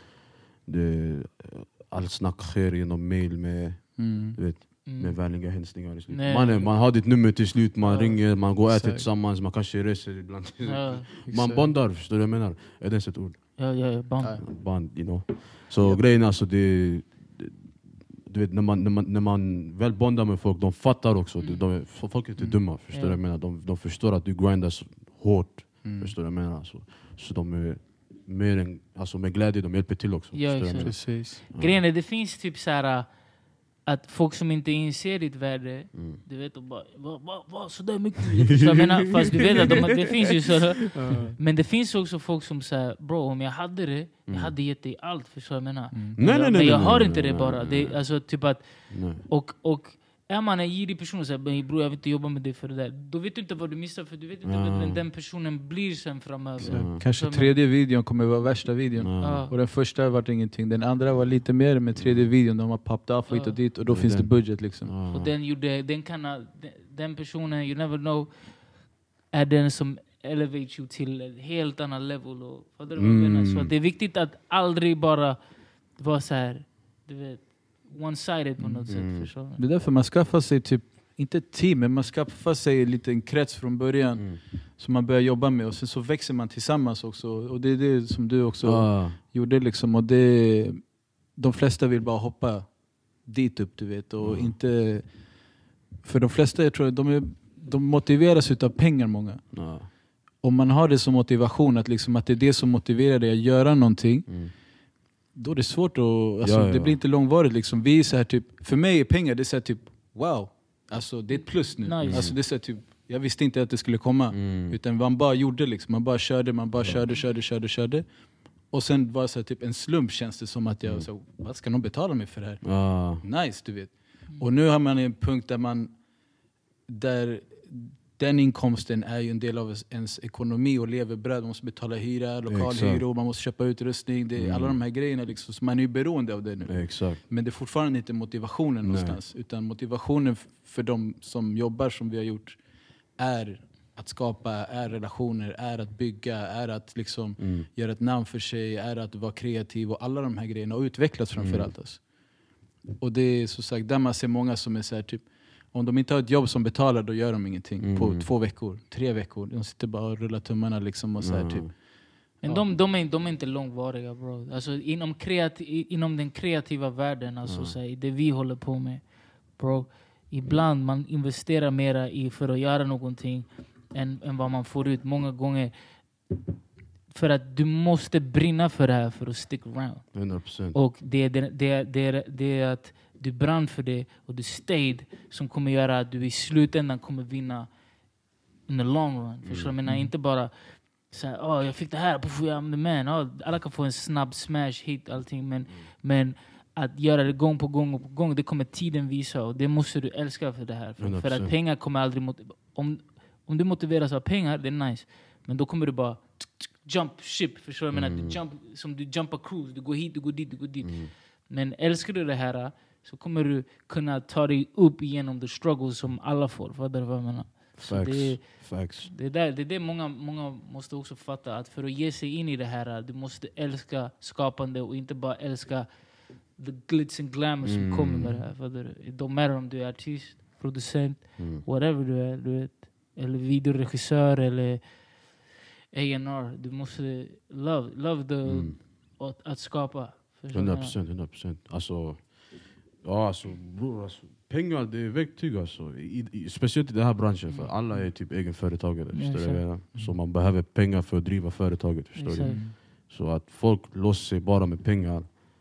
allt snack sker genom mail med, du vet, med vänliga hälsningar i slutet. Man har ditt nummer till slut, man ringer, man går och äter tillsammans, man kanske reser ibland. Man bondar, förstår du vad jag menar? Är det ens ett ord? Ja, band, you know. Så grejen är alltså, du vet, när man väl bondar med folk, de fattar också. Folk är inte dumma, förstår du vad jag menar? De förstår att du grindar hårt, förstår du vad jag menar? Så de är mer än, alltså med glädje, de hjälper till också. Ja, precis. Grejen är, det finns typ så här att folk som inte inser ditt värde, du vet, de bara, vad så där mycket? Jag menar, fast du vet att det finns ju så. Men det finns också folk som säger, bro, om jag hade det, jag hade gett dig allt, för så jag menar. Men jag har inte det bara. Det är alltså typ att, och är man en girig person och säger bror jag vill inte jobba med det för det där, då vet du inte vad du missar, för du vet inte vem den personen blir sen framöver. Kanske tredje videon kommer vara värsta videon. Och den första var ingenting, den andra var lite mer, med tredje videon de har popped off hit och dit, och då finns det budget liksom. Och den personen, you never know, är den som elevate you till ett helt annat level. Och, så det är viktigt att aldrig bara vara så här, du vet, one-sided på något sätt. Det är därför man skaffar sig typ, inte ett team, men man skaffar sig en liten krets från början som man börjar jobba med, och sen så växer man tillsammans också. Och det är det som du också gjorde liksom. Och de flesta vill bara hoppa dit upp, du vet, och inte, för de flesta, jag tror de motiveras utav pengar, många. Om man har det som motivation, att liksom, att det är det som motiverar dig att göra någonting, då är det svårt att, alltså, det blir inte långvarigt liksom. Vi är så här typ, för mig är pengar, det är så här typ, wow, alltså det är ett plus nu. Nice. Alltså det är så här typ, jag visste inte att det skulle komma, utan man bara gjorde liksom, man bara körde. Och sen var det så här, typ en slump, känns det som att jag så, vad ska någon betala mig för det här? Nice, du vet. Och nu har man en punkt där den inkomsten är ju en del av ens ekonomi och levebröd. Man måste betala hyra, lokalhyror, man måste köpa utrustning. Det är alla de här grejerna liksom, så man är ju beroende av det nu. Exakt. Men det är fortfarande inte motivationen någonstans. Utan motivationen för de som jobbar som vi har gjort är att skapa, är relationer, är att bygga, är att liksom göra ett namn för sig, är att vara kreativ och alla de här grejerna, och utvecklas framförallt. Alltså. Och det är så sagt, där man ser många som är så här, typ, om de inte har ett jobb som betalar, då gör de ingenting på 2 veckor, 3 veckor. De sitter bara och rullar tummarna liksom, och så här, typ. Men de är inte långvariga, bro. Alltså inom den kreativa världen, alltså så här, det vi håller på med, bro. Ibland man investerar mera för att göra någonting än vad man får ut många gånger. För att du måste brinna för det här för att stick around. 100%. Och det är att du brann för det och du stayed som kommer göra att du i slutändan kommer vinna in the long run. Förstår du? Men inte bara så här, jag fick det här, I'm the man. Alla kan få en snabb smash hit, allting. Men att göra det gång på gång, det kommer tiden visa. Och det måste du älska för det här. För att pengar kommer aldrig... Om du motiveras av pengar, det är nice. Men då kommer du bara jump ship. Förstår du? Som du jumpar cruise. Du går hit, du går dit. Men älskar du det här, så kommer du kunna ta dig upp igenom the struggles som alla får. Vad jag menar? Facts. Det är det många måste också fatta. Att för att ge sig in i det här, du måste älska skapande och inte bara älska the glitz and glamour som kommer med det här. Det don't matter om du är artist, producent, whatever du vet. Eller videoregissör eller A&R. Du måste love att skapa. 100%. Alltså, bror, pengar, det är verktyg alltså. Speciellt i den här branschen, för alla är typ egenföretagare. Så man behöver pengar för att driva företaget, förstår du? Så att folk låser sig bara med pengar,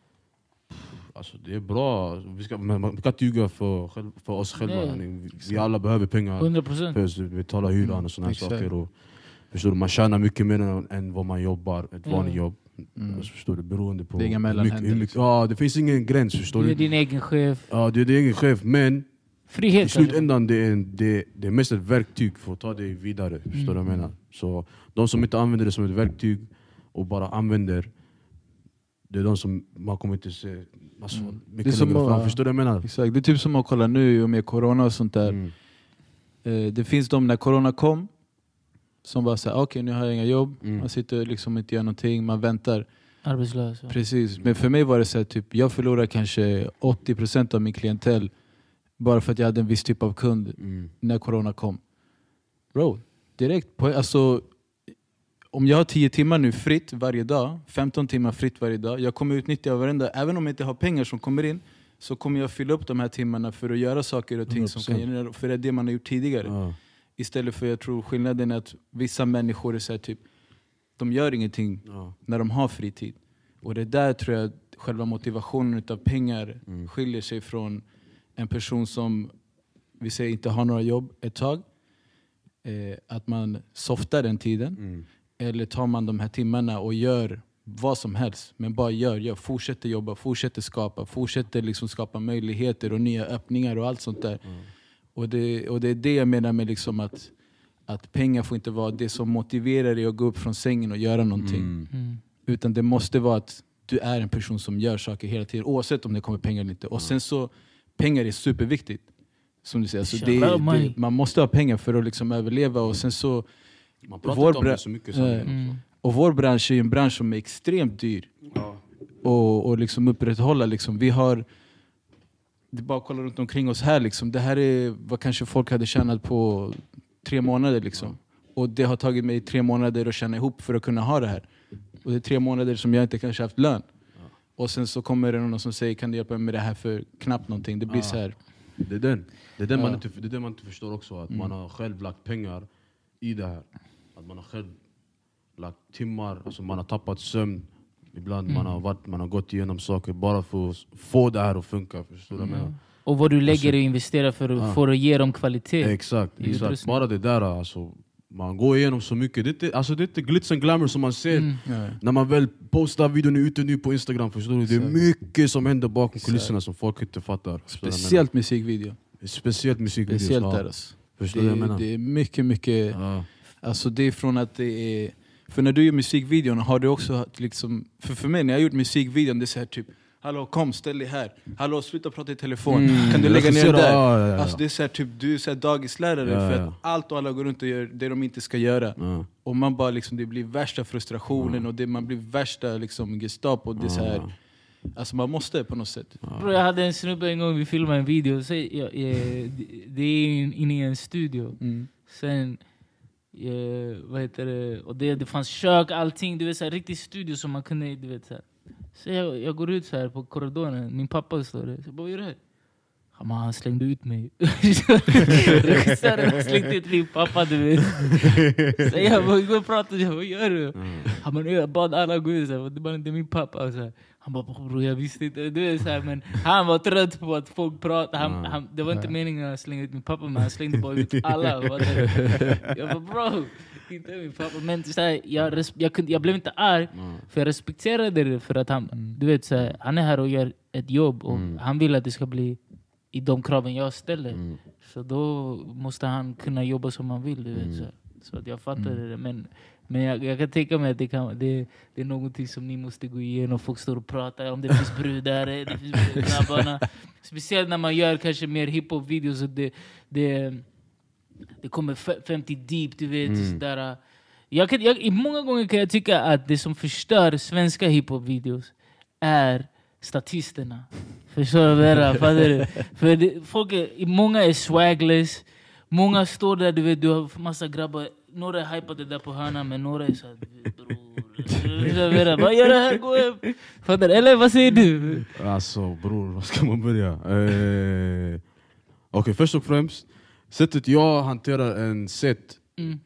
alltså det är bra. Man kan inte ljuga för oss själva. Vi alla behöver pengar 100%. för att betala hyran och sådana saker. Och, förstår du, man tjänar mycket mer än vad man jobbar, ett vanligt jobb. Alltså, förstår du, beroende på det är inga mellanhänder. Ja, det finns ingen gräns, förstår du. Du är din egen chef. Ja, du är din egen chef, men frihet, i slutändan det är mest ett verktyg för att ta dig vidare, förstår du vad jag menar? Så de som inte använder det som ett verktyg och bara använder, det är de som man kommer inte se mycket längre fram, förstår du vad jag menar? Exakt, det är typ som att kolla nu med corona och sånt där. Det finns de när corona kom som bara säger okej, nu har jag inga jobb. Man sitter liksom inte gör någonting, man väntar. Arbetslös. Precis, men för mig var det så här, typ, jag förlorade kanske 80% av min klientell bara för att jag hade en viss typ av kund när corona kom. Bro, direkt alltså, om jag har 10 timmar nu fritt varje dag, 15 timmar fritt varje dag, jag kommer utnyttja varenda, även om jag inte har pengar som kommer in, så kommer jag fylla upp de här timmarna för att göra saker och ting 100%. Som kan generera, för det är det man har gjort tidigare. Istället för, jag tror skillnaden är att vissa människor är så här, typ, de gör ingenting när de har fritid. Och det där tror jag själva motivationen utav pengar skiljer sig från en person som vi säger inte har några jobb ett tag. Att man softar den tiden. Eller tar man de här timmarna och gör vad som helst. Men bara gör. Fortsätter jobba, fortsätter skapa. Fortsätter liksom skapa möjligheter och nya öppningar och allt sånt där. Och det är det jag menar med liksom att pengar får inte vara det som motiverar dig att gå upp från sängen och göra någonting. Utan det måste vara att du är en person som gör saker hela tiden. Oavsett om det kommer pengar eller inte. Och sen så, pengar är superviktigt. Som du säger. Så man måste ha pengar för att liksom överleva. Och sen så... Man pratar inte om det så mycket. Och vår bransch är en bransch som är extremt dyr. Och liksom upprätthålla. Liksom. Vi har... Det är bara att kolla runt omkring oss här. Liksom. Det här är vad kanske folk hade tjänat på 3 månader. Liksom. Och det har tagit mig 3 månader att tjäna ihop för att kunna ha det här. Och det är 3 månader som jag inte kanske haft lön. Och sen så kommer det någon som säger, kan du hjälpa mig med det här för knappt någonting. Det blir så här. Det är det man inte förstår också. Att man har själv lagt pengar i det här. Att man har själv lagt timmar. Alltså man har tappat sömn. Ibland man har gått igenom saker bara för att få det här att funka. Förstår du? Och vad du lägger och investerar för att ge dem kvalitet. Exakt. Bara det där. Alltså, man går igenom så mycket. Det är inte glitz and glamour som man ser. När man väl postar videon ute nu på Instagram. Förstår du? Det är mycket som händer bakom kulisserna som folk inte fattar. Speciellt musikvideo. Speciellt musikvideo. Speciellt där. Alltså. Det är mycket... Alltså det är från att det är... För när du gör musikvideon har du också liksom... För mig, när jag har gjort musikvideon, det är så här typ... Hallå, kom, ställ dig här. Hallå, sluta prata i telefon. Kan du lägga ner det där? Alltså det är så här, typ, du är så här dagislärare för att allt och alla går runt och gör det de inte ska göra. Och man bara liksom, det blir värsta frustrationen och man blir värsta liksom Gestapo. Det är så här... Alltså man måste på något sätt. Bro, jag hade en snubbe en gång, vi filmade en video. Så det är inne i en studio. Sen... vad heter det? Och det fanns kök, allting. Du vet, så här, riktig studio som man kunde, du vet så här. Så jag går ut så här på korridoren. Min pappa står där. Så jag bara, vad gör du här? Han slängde ut mig. Han slängde ut min pappa, du vet. Så jag bara, gå och prata. Vad gör du? Han bara, jag bad alla gå ut. Det var inte min pappa. Så här. Han bara, bro, jag visste inte. Du vet, så här, men han var trött på att folk pratade. Det var inte meningen att slänga ut min pappa, men han slängde bara ut alla. Jag bara, bro, inte min pappa. Men så här, jag blev inte arg, för jag respekterade det. För att han, du vet, så här, han är här och gör ett jobb. Och han vill att det ska bli i de kraven jag ställer. Så då måste han kunna jobba som han vill. Du vet, så att jag fattar det. Men jag kan tänka mig att det är någonting som ni måste gå igenom. Folk står och pratar om det finns brudar, det finns grabbarna. Speciellt när man gör kanske mer hiphop-videos. Det kommer 50 deep, du vet. Sådär. Många gånger kan jag tycka att det som förstör svenska hiphop-videos är statisterna. Förstår du vad jag för många är swagless. Många står där, du vet, du har massa grabbar. Några är hypade där på hörnan, men några är så här, bror. Vad gör det här? Gå hem. Fattar du? Eller vad säger du? Alltså bror, vad ska man börja? Okej, först och främst. Sättet jag hanterar en set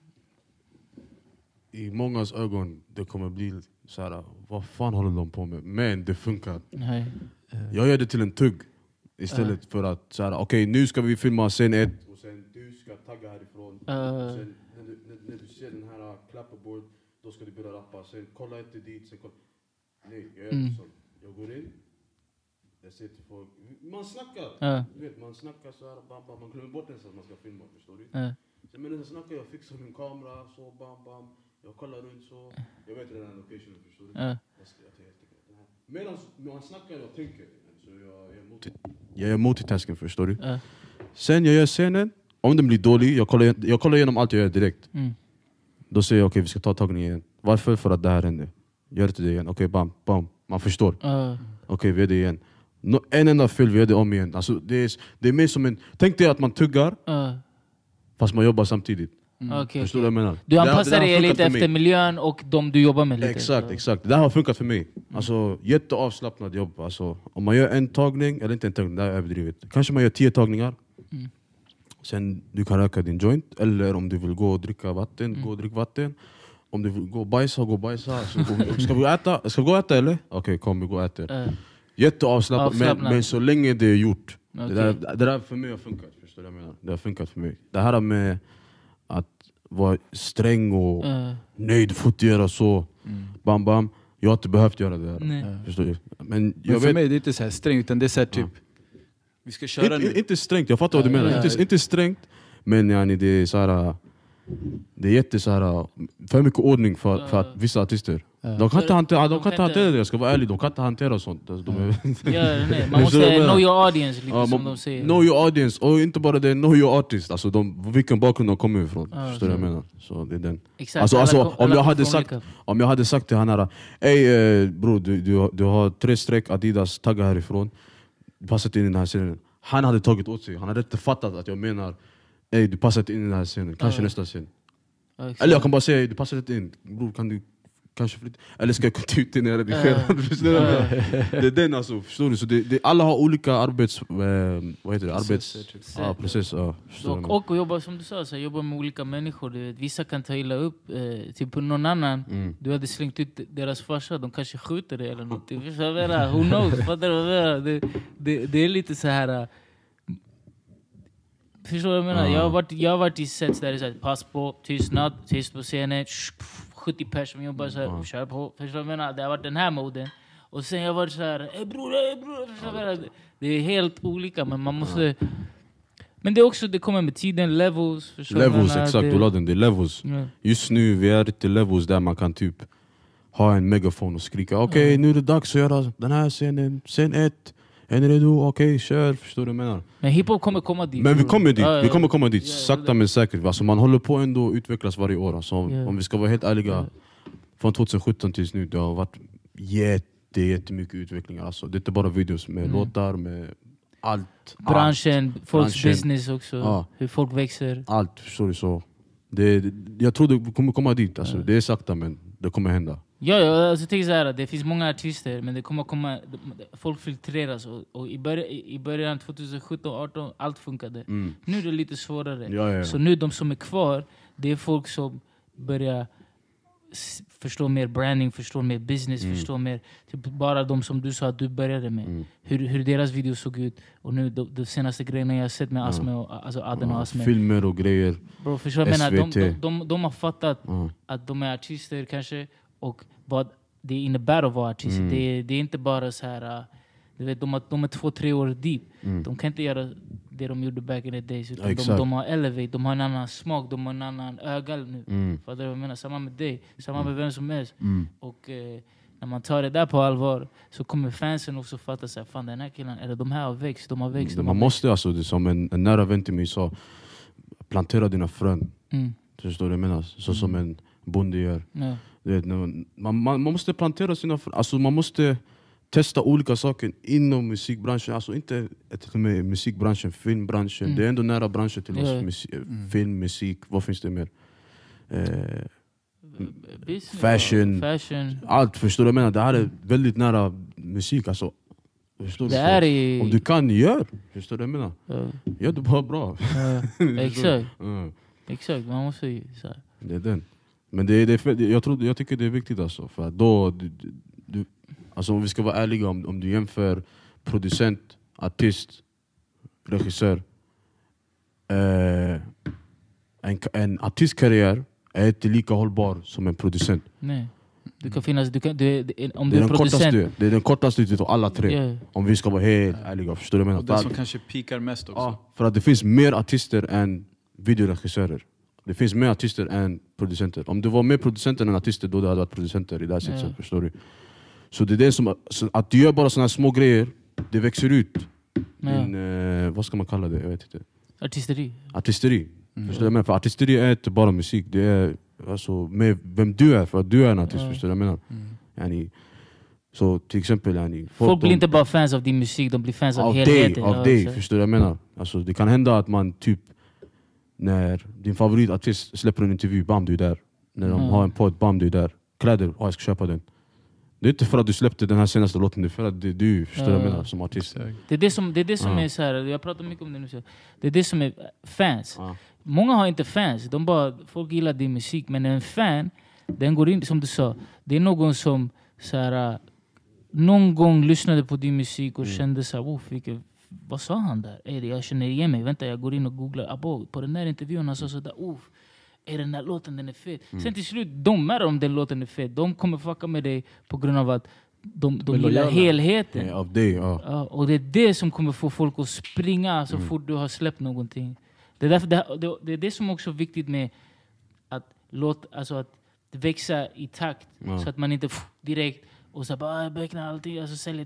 i mångas ögon, det kommer bli så här, vad fan håller de på med? Men det funkar. Nej. Jag gör det till en tugg istället för att så här, okej, nu ska vi filma scen 1 och sen du ska tagga härifrån. Sen när du ser den här clapperboard, då ska du börja rappa. Sen kolla inte dit, sen kolla. Nej, jag gör det så. Jag går in, jag säger till folk, man snackar. Du vet, man snackar så här, bam, bam, man glömmer bort ens att man ska filma, förstår du? Sen medan jag snackar, jag fixar min kamera, så bam, bam. Jag kollar runt så, jag vet den här locationen, förstår du? Medan man snackar och tänker, så jag är multitasking, förstår du? Sen jag gör scenen, om den blir dålig, jag kollar igenom allt jag gör direkt. Då säger jag, okej, vi ska ta tagning igen. Varför? För att det här händer. Gör det igen. Okej, bam, bam. Man förstår. Okej, vi gör det igen. En enda fel, vi gör det om igen. Alltså, det är mer som en... Tänk dig att man tuggar, fast man jobbar samtidigt. Förstår du vad jag menar? Du anpassar dig lite efter miljön och de du jobbar med lite. Exakt. Det här har funkat för mig. Alltså, jätteavslappnat jobb. Alltså, om man gör en tagning, eller inte en tagning, det är överdrivet. Kanske man gör 10 tagningar. Sen du kan röka din joint. Eller om du vill gå och dricka vatten, gå och drick vatten. Om du vill gå och bajsa, gå och bajsa. Ska vi äta? Ska vi gå och äta eller? Okej, kom vi går och äter. Jätteavslappnat, men så länge det är gjort. Det där för mig har funkat. Förstår du vad jag menar? Det har funkat för mig. Det här med att vara sträng och nej, du får inte göra så. Bam, bam. Jag har inte behövt göra det här. Förstår du? Men för mig är det inte så här strängt, utan det är så här typ vi ska köra nu. Inte strängt, jag fattar vad du menar. Inte strängt, men yani, det är så här. Det är jätte så här för mycket ordning för att vissa artister. De kan inte hantera det, jag ska vara ärlig. De kan inte hantera sånt. Alltså, man måste know your audience, lite som de säger. Know your audience, och inte bara det, know your artist. Alltså vilken bakgrund de kommer ifrån. Förstår du vad jag menar? Så det är den. Exakt. Alltså om jag hade sagt till han här, ey bro, du har 3 streck Adidas taggar härifrån. Passat in i den här scenen. Han hade tagit åt sig. Han hade inte fattat att jag menar, ey du passar inte in i den här scenen. Kanske nästa scen. Eller jag kan bara säga, du passar inte in. Bro, kan du kanske flytta? Eller ska jag gå ut när jag redigerar? Det är den alltså, förstår du? Så alla har olika vad heter det? Arbetsprocess. Och jobba som du sa, så jobba med olika människor. Du vet, vissa kan ta illa upp. Typ någon annan, du hade slängt ut deras farsa, de kanske skjuter dig eller något. Who knows? Det är lite så här. Förstår du vad jag menar? Jag har varit i sets där det är pass på, tystnad, tyst på scenen, 70 pers som jobbar så här, kör på. Förstår du vad jag menar? Det har varit den här moden. Och sen jag har varit så här, bror. Det är helt olika, men man måste... Men det är också, det kommer med tiden, levels. Levels, exakt, du la den, det är levels. Just nu, vi är inte levels där man kan typ ha en megafon och skrika okej, nu är det dags att göra den här scenen, scen 1. Är ni redo? Okej, kör. Förstår du vad jag menar? Men hiphop kommer komma dit. Men vi kommer dit. Vi kommer komma dit. Sakta men säkert. Alltså, man håller på ändå att utvecklas varje år. Alltså, om vi ska vara helt ärliga. Från 2017 tills nu. Det har varit jättemycket utvecklingar. Alltså, det är inte bara videos med låtar. Med allt. Branschen. Folks business också. Hur folk växer. Allt. Förstår du så? Jag tror det kommer komma dit. Alltså, det är sakta men det kommer hända. Ja, alltså tänk så här, det finns många artister, men det kommer komma, folk filtreras och i början 2017-18 allt funkade. Nu är det lite svårare. Så nu de som är kvar, det är folk som börjar förstå mer branding, förstå mer business, förstå mer typ bara de som du sa att du började med. Hur deras videos såg ut. Och nu de senaste grejerna jag har sett med Asme och alltså Aden och Asme. Filmer och grejer. Bro, förstår jag menar, de har fattat att de är artister kanske. Och vad det innebär att vara artist. Det är inte bara så här. Du vet, de är 2-3 år deep. De kan inte göra det de gjorde back in the days. Utan de har elevate, de har en annan smak, de har en annan öga nu. För det jag menar, samma med dig, samma med vem som helst. Och när man tar det där på allvar så kommer fansen också fatta sig. Fan, den här killen, eller de här har växt, de har växt. Man måste alltså, det är som en nära vän till mig sa, plantera dina frön. Förstår du vad jag menar? Så som en bonde gör. Man måste plantera sina... Alltså man måste testa olika saker inom musikbranschen. Alltså inte med musikbranschen, filmbranschen. Det är ändå nära branschen till oss. Film, musik, vad finns det mer? Fashion. Allt, förstår du vad jag menar? Det här är väldigt nära musik. Alltså, förstår du? Om du kan, gör. Förstår du vad jag menar? Gör det bara bra. Exakt, man måste ju... Det är den. Men jag tycker det är viktigt alltså, för att då alltså om vi ska vara ärliga, om du jämför producent, artist, regissör, en artistkarriär är inte lika hållbar som en producent. Nej. Du kan finnas, om du är producent. Det är den kortaste utav alla tre. Om vi ska vara helt ärliga, förstår du vad jag menar? Och det som kanske pikar mest också. För att det finns mer artister än videoregissörer. Det finns mer artister än producenter. Om det var mer producenter än artister, då det hade varit producenter i det här sättet, förstår du? Så det är det som, att du gör bara såna här små grejer, det växer ut. Vad ska man kalla det? Jag vet inte. Artisteri. Förstår du? För artisteri är inte bara musik. Det är alltså med vem du är, för att du är en artist. Förstår du vad jag menar? Så till exempel... Folk blir inte bara fans av din musik, de blir fans av helheten. Av dig, förstår du vad jag menar? Alltså, det kan hända att man typ... När din favoritartist släpper en intervju, bam, du är där. När de har en podd, bam, du är där. Kläder, jag ska köpa den. Det är inte för att du släppte den här senaste låten, det är för att det är du, förstår du vad jag menar, som artist. Det är det som är så här, jag pratar mycket om det nu. Det är det som är fans. Många har inte fans, folk gillar din musik. Men en fan, den går in, som du sa, det är någon som så här, någon gång lyssnade på din musik och kände så här, vad sa han där? Jag känner igen mig. Vänta, jag går in och googlar. På den där intervjun han sa sådär. den här låten, den är fet. Sen till slut, de märker om den låten är fet. De kommer fucka med dig på grund av att de gillar helheten. Ja, av det, Ja, och det är det som kommer få folk att springa så fort du har släppt någonting. Det är därför det är det som också är viktigt med att att växa i takt. Så att man inte direkt och så bara becknar allting, alltså säljer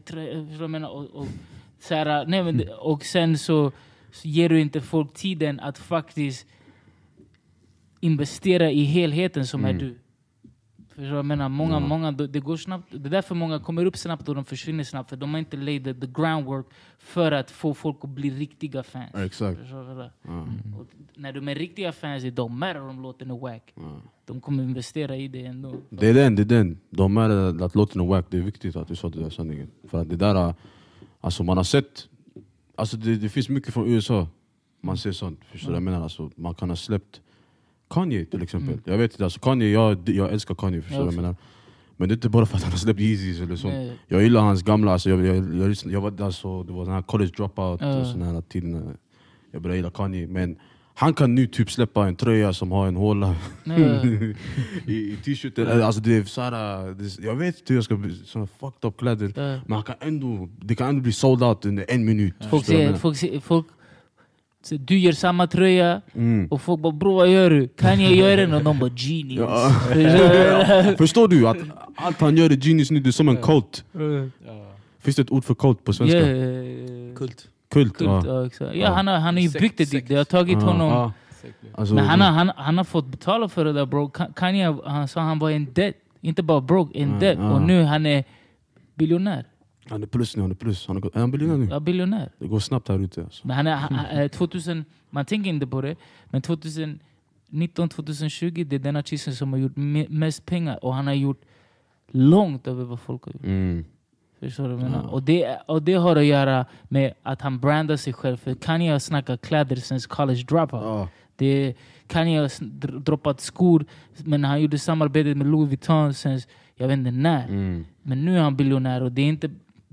tröjor och sen så ger du inte folk tiden att faktiskt investera i helheten som är du. För jag menar, många det går snabbt. Det är därför många kommer upp snabbt och de försvinner snabbt. För de har inte laid the groundwork för att få folk att bli riktiga fans. Exakt. Och när de är riktiga fans, de märker om låten är wack. De kommer investera i det ändå. Det är den. De märker att låten är wack. Det är viktigt att du sa det där sanningen. För att det där, alltså man har sett, alltså det finns mycket från USA. Man ser sånt. Förstår du? Jag menar, alltså, man kan ha släppt Kanye till exempel. Jag vet inte, alltså Kanye, jag älskar Kanye, förstår du? Men det är inte bara för att han har släppt Yeezys eller så. Jag gillar hans gamla, alltså jag var där så, det var den här college dropout och sån här tiden. Jag började gilla Kanye, men han kan nu typ släppa en tröja som har en håla i t-shirten. Alltså det är såhär, jag vet inte hur jag ska bli, såna fucked up kläder. Men han kan ändå, det kan ändå bli sold out under 1 minut. Folk så du gör samma tröja och folk bara bro, vad gör du? Kan jag göra den? Och de bara genius. Förstår du att allt han gör är genius nu, det är som en kult. Finns det ett ord för kult på svenska? Kult. Ja, han har ju byggt det dit. Det har tagit honom. Alltså, men han har fått betala för det där, bro. Kanye, han sa han var en debt. Inte bara broke, en debt. Och nu han är biljonär. Han är plus nu, är han biljonär nu? Ja, biljonär. Det går snabbt här ute. Alltså. Men han är 2000, man tänker inte på det, men 2019-2020 det är den artisten som har gjort mest pengar. Och han har gjort långt över vad folk har gjort. Förstår du vad jag menar? Och det har att göra med att han brandar sig själv. För Kanye har snackat kläder sen college dropout. Kanye har droppat skor, men han gjorde samarbete med Louis Vuitton sen jag vet inte när. Men nu är han biljonär och det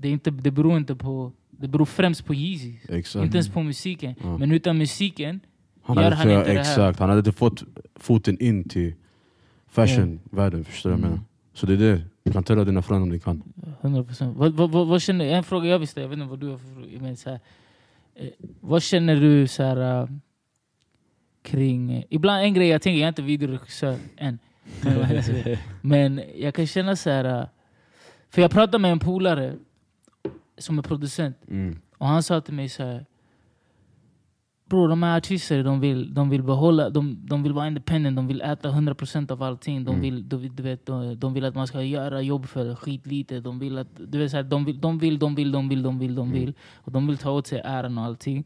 beror främst på Yeezy. Inte ens på musiken. Men utan musiken gör han inte det här. Exakt, han hade inte fått foten in till fashion-världen, förstår du vad jag menar? Så det är det. Du kan tala dina fram om du kan. 100%. Vad känner du? En fråga jag visste, jag vet inte vad du har för fråga. Men så här, vad känner du så här, kring... Ibland en grej jag tänker, jag är inte videoregissör än. Men jag kan känna så här... För jag pratade med en polare som är producent. Och han sa till mig så här: bro, de här artister, de vill behålla, de vill vara independent, de vill äta 100% av allting. De vill att man ska göra jobb för skitlite. De vill att, du vet så här, de vill. Och de vill ta åt sig äran och allting.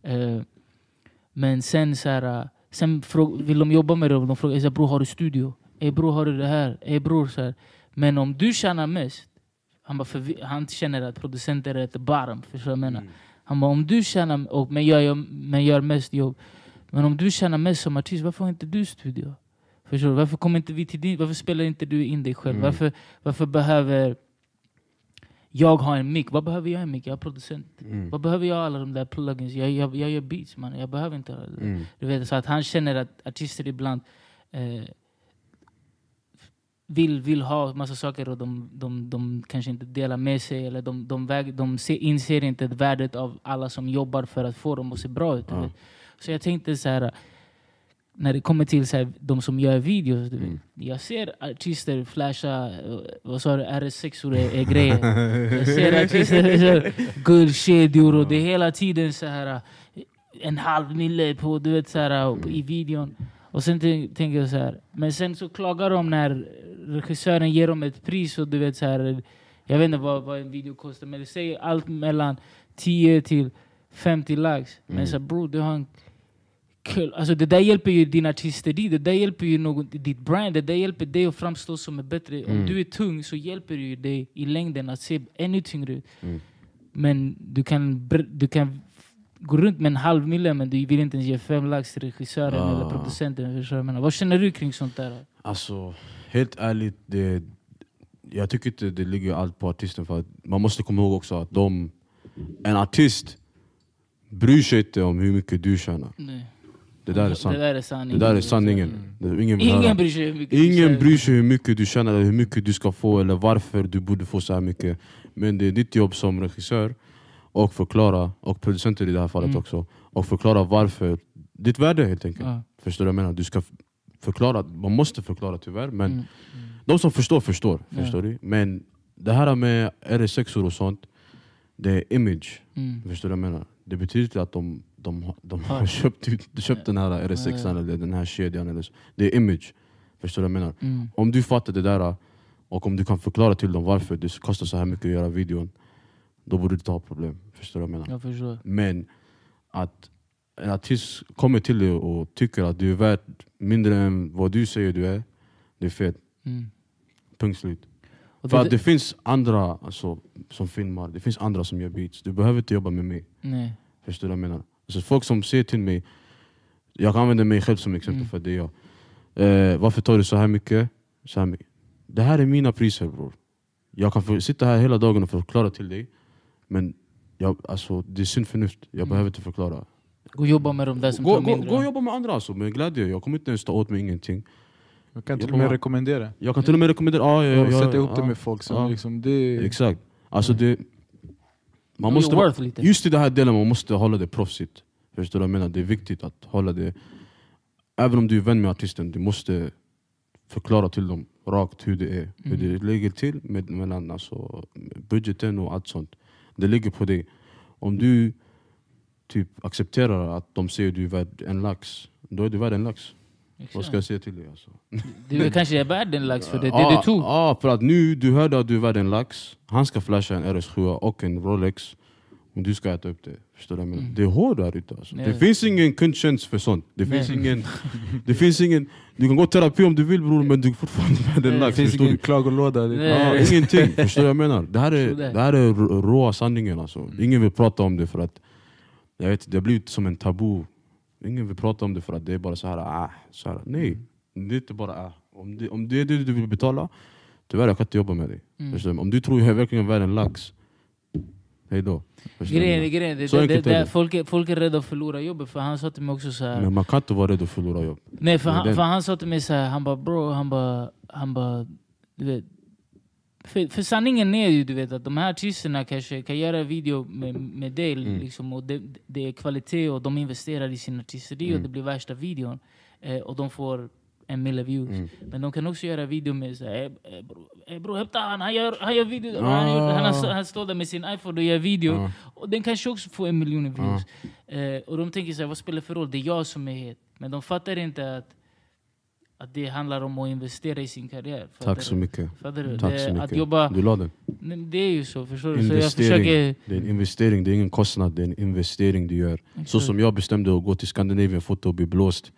Men sen så här, sen vill de jobba med det och de frågar, bror, har du studio? Bror, har du det här? Bror, så här. Men om du tjänar mest, han känner att producenter är ett barm, förstår jag menar. Han bara, om du tjänar, men gör mest jobb. Men om du tjänar mest som artist, varför har inte du studio? Förstår du? Varför kommer inte vi till din? Varför spelar inte du in dig själv? Varför behöver jag ha en mic? Vad behöver jag en mic? Jag är producent. Vad behöver jag alla de där plugins? Jag gör beats, man. Jag behöver inte du vet, så att han känner att artister ibland vill ha massa saker och de kanske inte delar med sig, eller de inser inte värdet av alla som jobbar för att få dem att se bra ut. Så jag tänkte så här, när det kommer till så här, de som gör videos, jag ser artister flasha, vad sa du, RS6 är grejer. Jag ser artister guldkedjor och det är hela tiden så här 1,5 mille på, du vet, så här, i videon. Och sen tänker jag så här, men sen så klagar de när regissören ger dem ett pris och du vet så här, jag vet inte vad en video kostar, men det säger allt mellan 10 till 50 lax. Men så bro, du har en alltså det där hjälper ju din artisteri, det där hjälper ju ditt brand, det där hjälper dig att framstå som är bättre. Om du är tung så hjälper det ju dig i längden att se ännu tyngre ut. Men du kan gå runt med 1,5 mille, men du vill inte ens ge 5 lax till regissören eller producenten. Vad känner du kring sånt där? Alltså, helt ärligt, jag tycker inte det ligger allt på artisten. För att man måste komma ihåg också att en artist bryr sig inte om hur mycket du tjänar. Nej. Det där är sant. Det där är sanningen. Det där är sanningen. Ingen bryr sig hur mycket Ingen bryr sig hur mycket du tjänar eller hur mycket du ska få eller varför du borde få så här mycket. Men det är ditt jobb som regissör och förklara, och producenter i det här fallet också, och förklara varför. Ditt värde helt enkelt. Förstår du vad jag menar? Du ska förklara, man måste förklara tyvärr, men de som förstår. Förstår du? Men det här med RS6 och sånt, det är image. Förstår du vad jag menar? Det betyder inte att de har köpt den här RS6 eller den här kedjan eller så. Det är image. Förstår du vad jag menar? Om du fattar det där och om du kan förklara till dem varför det kostar så här mycket att göra videon, då borde du inte ha problem. Förstår du vad jag menar? Jag förstår. Men att en artist kommer till dig och tycker att du är värd mindre än vad du säger du är, det är fel. Punkt slut. För att det finns andra som filmar, det finns andra som gör beats. Du behöver inte jobba med mig. Nej. Förstår du vad jag menar? Alltså folk som säger till mig, jag kan använda mig själv som exempel för det jag. Varför tar du så här mycket? Det här är mina priser, bror. Jag kan sitta här hela dagen och förklara till dig, men det är synd förnuft. Jag behöver inte förklara. Gå och jobba med dem där som tar mindre. Gå och jobba med andra alltså, med glädje. Jag kommer inte ens ta åt mig ingenting. Jag kan till och med rekommendera. Jag kan till och med rekommendera. Jag sätter ihop det med folk som liksom det. Exakt. Alltså det, man måste just i den här delen man måste hålla det proffsigt. Förstår du vad jag menar? Det är viktigt att hålla det. Även om du är vän med artisten, du måste förklara till dem rakt hur det är. Hur det ligger till mellan budgeten och allt sånt. Det ligger på dig. Om du typ accepterar att de säger att du är värd en lax, då är du värd en lax. Exakt. Vad ska jag säga till dig alltså? Du kanske är värd en lax för det du tog. Ja, för att nu du hörde att du är värd en lax. Han ska flasha en RS7 och en Rolex. Och du ska äta upp det. Förstår du? Det är hårt där ute alltså. Det finns ingen kundtjänst för sånt. Det finns ingen. Du kan gå terapi om du vill bror, men du är fortfarande värd en lax. Det finns ingen klagolåda. Ingenting. Förstår du vad jag menar? Det här är råa sanningen alltså. Ingen vill prata om det för att jag vet, det har blivit som en tabu. Ingen vill prata om det för att det är bara så här. Nej, det är inte bara om det är det du vill betala, tyvärr jag kan inte jobba med dig. Om du tror jag är verkligen värd en lax, hej då. Grejen, folk är rädda att förlora jobbet, för han sa till mig också så här. Men man kan inte vara rädd att förlora jobb. Nej, för han sa till mig så här, han bara du vet. För sanningen är ju, du vet, att de här artisterna kanske kan göra video med dig liksom, och det är kvalitet och de investerar i sin artisteri och det blir värsta videon och de får 1 million views. Men de kan också göra video med så här, bro, hämta han gör video, han står där med sin iPhone och gör video och den kanske också får 1 million views. Och de tänker så här, vad spelar för roll? Det är jag som är het. Men de fattar inte att det handlar om att investera i sin karriär. Tack så mycket. Tack så mycket. Att jobba, du la den. Det är ju så, förstår du? Så jag försöker... Det är en investering, det är ingen kostnad, det är en investering du gör. Så som jag bestämde att gå till Scandinavian Foto och bli blåst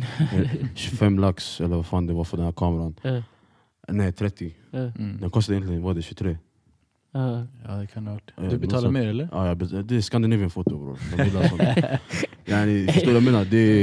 25 lax, eller vad fan det var för den här kameran. Nej, 30. Den kostade egentligen, var det 23? Ja, det kan ha varit. Du betalar mer eller? Ja, det är Scandinavian Foto bror. Förstår du vad jag menar?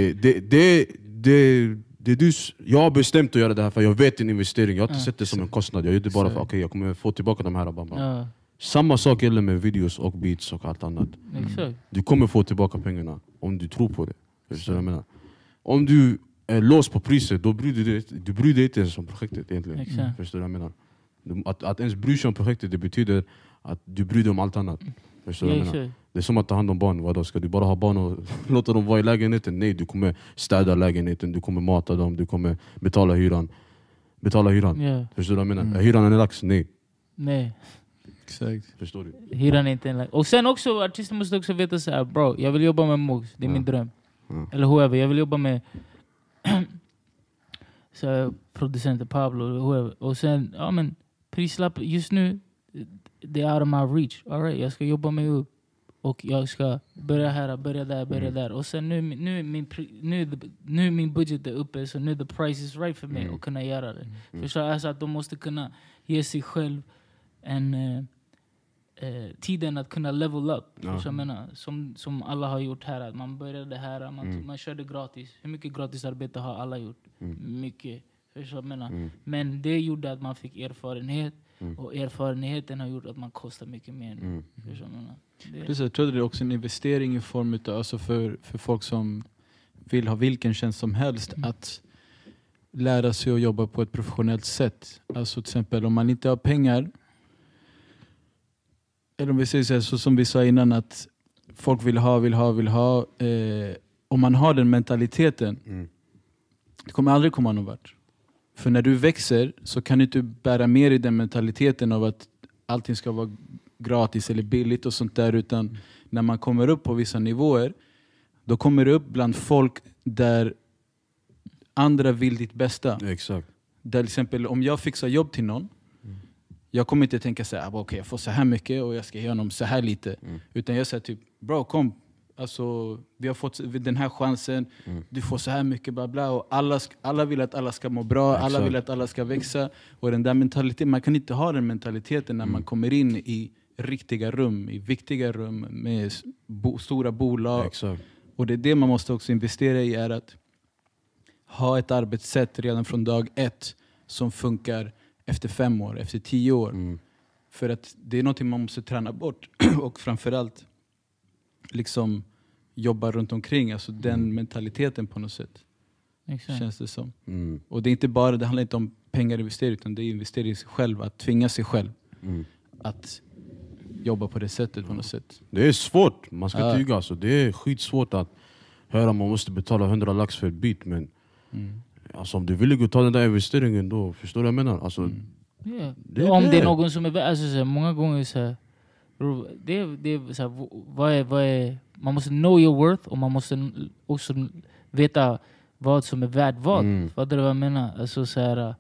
Jag har bestämt att göra det här för jag vet en investering. Jag har inte sett det som en kostnad. Jag gör det bara för att jag kommer få tillbaka de här. Samma sak gäller med videos och beats och allt annat. Du kommer få tillbaka pengarna om du tror på det. Förstår du vad jag menar? Om du är låst på priset, då bryr dig inte ens om projektet egentligen. Förstår du vad jag menar? Att ens bry sig om projektet, det betyder att du bryr dig om allt annat. Förstår du vad jag menar? Det är som att ta hand om barn. Vadå? Ska du bara ha barn och låta dem vara i lägenheten? Nej, du kommer städa lägenheten, du kommer mata dem, du kommer betala hyran. Förstår du vad jag menar? Hyran är en lax? Nej. Exakt. Förstår du? Hyran är inte en lax. Och sen också, artisten måste också veta så här, bro, jag vill jobba med Mogs, det är min dröm. Eller whoever, jag vill jobba med så producenten Pablo eller whoever. Och sen, ja men, prislapp just nu, det är out of my reach. All right, jag ska jobba mig upp. Och jag ska börja här, börja där. Och sen nu är min budget är uppe, så nu the price is right för mig att kunna göra det. Förstår jag? Alltså att de måste kunna ge sig själv tiden att kunna level up. Jag menar, som alla har gjort här. Att man började här, man körde gratis. Hur mycket gratis arbete har alla gjort? Mycket. Förstår jag menar? Men det gjorde att man fick erfarenhet. Och erfarenheten har gjort att man kostar mycket mer. Precis, jag tror det är också en investering i form av, alltså för folk som vill ha vilken tjänst som helst att lära sig att jobba på ett professionellt sätt. Alltså till exempel om man inte har pengar, eller om vi säger så här, så som vi sa innan, att folk vill ha. Om man har den mentaliteten, det kommer aldrig komma någon vart. För när du växer så kan du inte bära mer i den mentaliteten av att allting ska vara gratis eller billigt och sånt där, utan när man kommer upp på vissa nivåer, då kommer du upp bland folk där andra vill ditt bästa. Exakt. Där till exempel om jag fixar jobb till någon, jag kommer inte tänka så här, okej, jag får så här mycket och jag ska ge honom så här lite. Utan jag säger typ, bro, kom. Alltså, vi har fått den här chansen, du får så här mycket, bla bla. Och alla vill att alla ska må bra, Exakt. alla vill att alla ska växa. Och den där mentaliteten, man kan inte ha den mentaliteten när man kommer in i riktiga rum, i viktiga rum med stora bolag. Exakt. Och det är det man måste också investera i, är att ha ett arbetssätt redan från dag 1 som funkar efter 5 år, efter 10 år. För att det är någonting man måste träna bort. Och framförallt liksom jobba runt omkring. Alltså den mentaliteten på något sätt. Exakt. Känns det som. Och det är inte bara, det handlar inte om pengar investera, utan det är investera i sig själv. Att tvinga sig själv att jobba på det sättet på något sätt. Det är svårt, man ska tyga. Alltså. Det är skitsvårt att höra man måste betala 100 lax för ett bit. Men alltså, om du vill gå ta den där investeringen, då förstår du vad jag menar. Alltså, om det är någon som är, alltså, så här, många gånger så här, det är så här, vad är, man måste know your worth, och man måste också veta vad som är värt vad. Vad är det jag menar? Alltså så här,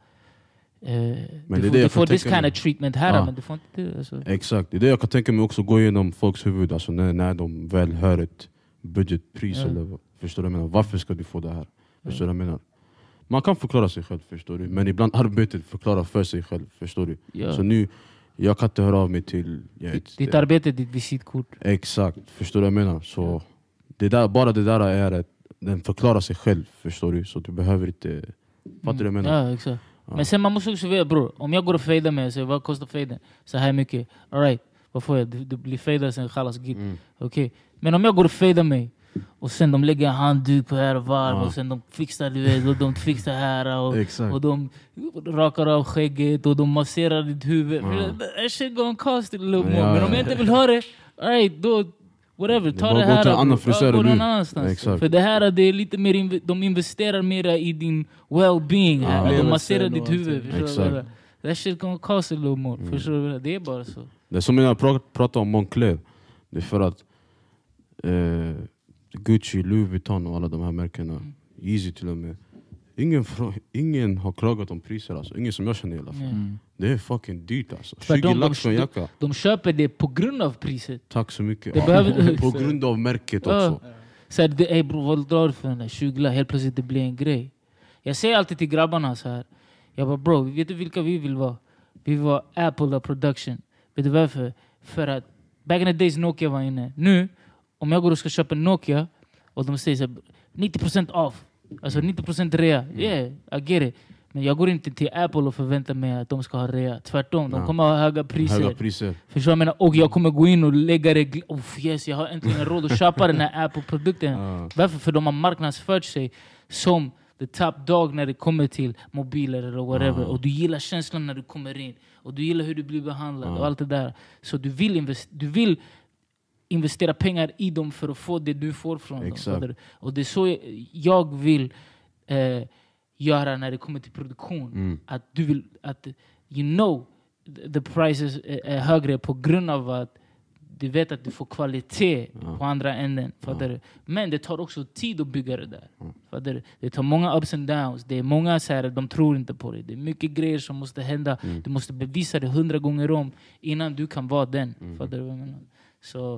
du får this kind of treatment här, men du får inte det. Alltså. Exakt, det är det jag kan tänka mig också gå igenom folks huvud, alltså när de väl hör ett budgetpris. Eller, förstår du vad jag menar? Varför ska du få det här? Förstår du vad jag menar? Man kan förklara sig själv, förstår du. Men ibland arbetet förklarar för sig själv, förstår du. Så nu, jag kan inte höra av mig till... Ditt arbete är ditt visitkort. Exakt, förstår du vad jag menar? Så det där, bara det där är att den förklarar sig själv, förstår du. Så du behöver inte... Fattar du vad jag menar? Ja, exakt. Men sen man måste också veta, bror, om jag går och fejdar med och säger, vad kostar fejden? Så här mycket. All right, vad får jag? Du blir fejdad sen chalas git. Okej. Men om jag går och fejdar mig, och sen de lägger en handduk på här och varv, och sen de fixar, du vet, och de fixar här och de rakar av skägget och de masserar ditt huvud. That shit gonna cost a little more. Men om jag inte vill ha det, all right, då whatever, ta det här. Gå till en annan frisör någon annanstans. Exakt. För det här, det är lite mer, de investerar mer i din well-being här. De masserar ditt huvud. That shit gonna cost a little more. Förstår du? Det är bara så. Det är som när jag pratar om Moncler. Det är för att Gucci, Louis Vuitton och alla de här märkena, Yeezy till och med, ingen har klagat om priser, alltså. Ingen som jag känner i alla fall. Det är fucking dyrt alltså. 20 lax för en jacka. De köper det på grund av priset. Tack så mycket. På grund av märket också. Så här, ey bro, vad drar du för den där 20 lax? Helt plötsligt det blir en grej. Jag säger alltid till grabbarna så här. Jag bara, bro, vet du vilka vi vill vara? Vi vill vara Apple of production. Vet du varför? För att back in the days Nokia var inne. Nu, om jag går och ska köpa en Nokia och de säger så här, 90% off. Alltså 90% rea. Yeah, I get it. Men jag går inte till Apple och förväntar mig att de ska ha rea. Tvärtom, de kommer ha höga priser. Förstår jag menar? Och jag kommer gå in och lägga det. Yes, jag har äntligen råd att köpa den här Apple-produkten. Varför? För de har marknadsfört sig som the top dog när det kommer till mobiler eller whatever. Och du gillar känslan när du kommer in. Och du gillar hur du blir behandlad och allt det där. Så du vill investera pengar i dem för att få det du får från dem. Och det är så jag vill göra när det kommer till produktion. Att du vill, att you know the prices är högre på grund av att du vet att du får kvalitet på andra änden. Men det tar också tid att bygga det där. Det tar många ups and downs. Det är många så här, de tror inte på det. Det är mycket grejer som måste hända. Du måste bevisa det 100 gånger om innan du kan vara den. Fattar du vad jag menar? Så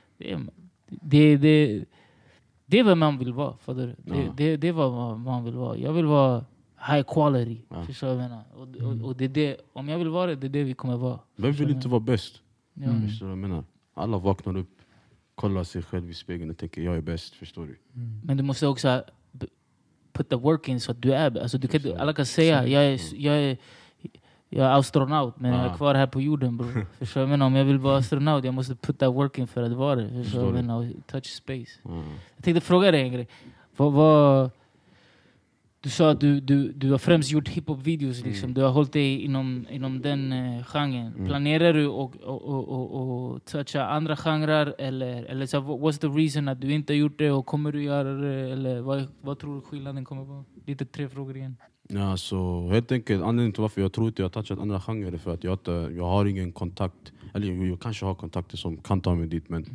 det är vad man vill vara. Det är vad man vill vara. Jag vill vara high quality. Förstår jag menar? Och det är det, om jag vill vara det är det vi kommer vara. Vem vill inte vara bäst? Förstår jag menar? Alla vaknar upp, kollar sig själv i spegeln och tänker jag är bäst, förstår du? Men du måste också put the work in så att du är. Alltså, alla kan säga jag är astronaut, men jag är kvar här på jorden, bror. Förstår jag menar? Om jag vill vara astronaut, jag måste put that work in för att vara det. Förstår jag menar? Touch space. Jag tänkte fråga dig en grej. Du sa att du har främst gjort hiphop-videos. Liksom. Du har hållit dig inom den genren. Planerar du att toucha andra genrer? Eller så, what's the reason att du inte har gjort det? Och kommer du göra det? Eller vad tror du skillnaden kommer vara? Lite 3 frågor igen. Ja, så helt enkelt anledningen till varför jag tror inte jag har touchat andra genrer är för att jag har ingen kontakt. Eller jag kanske har kontakter som kan ta mig dit. Men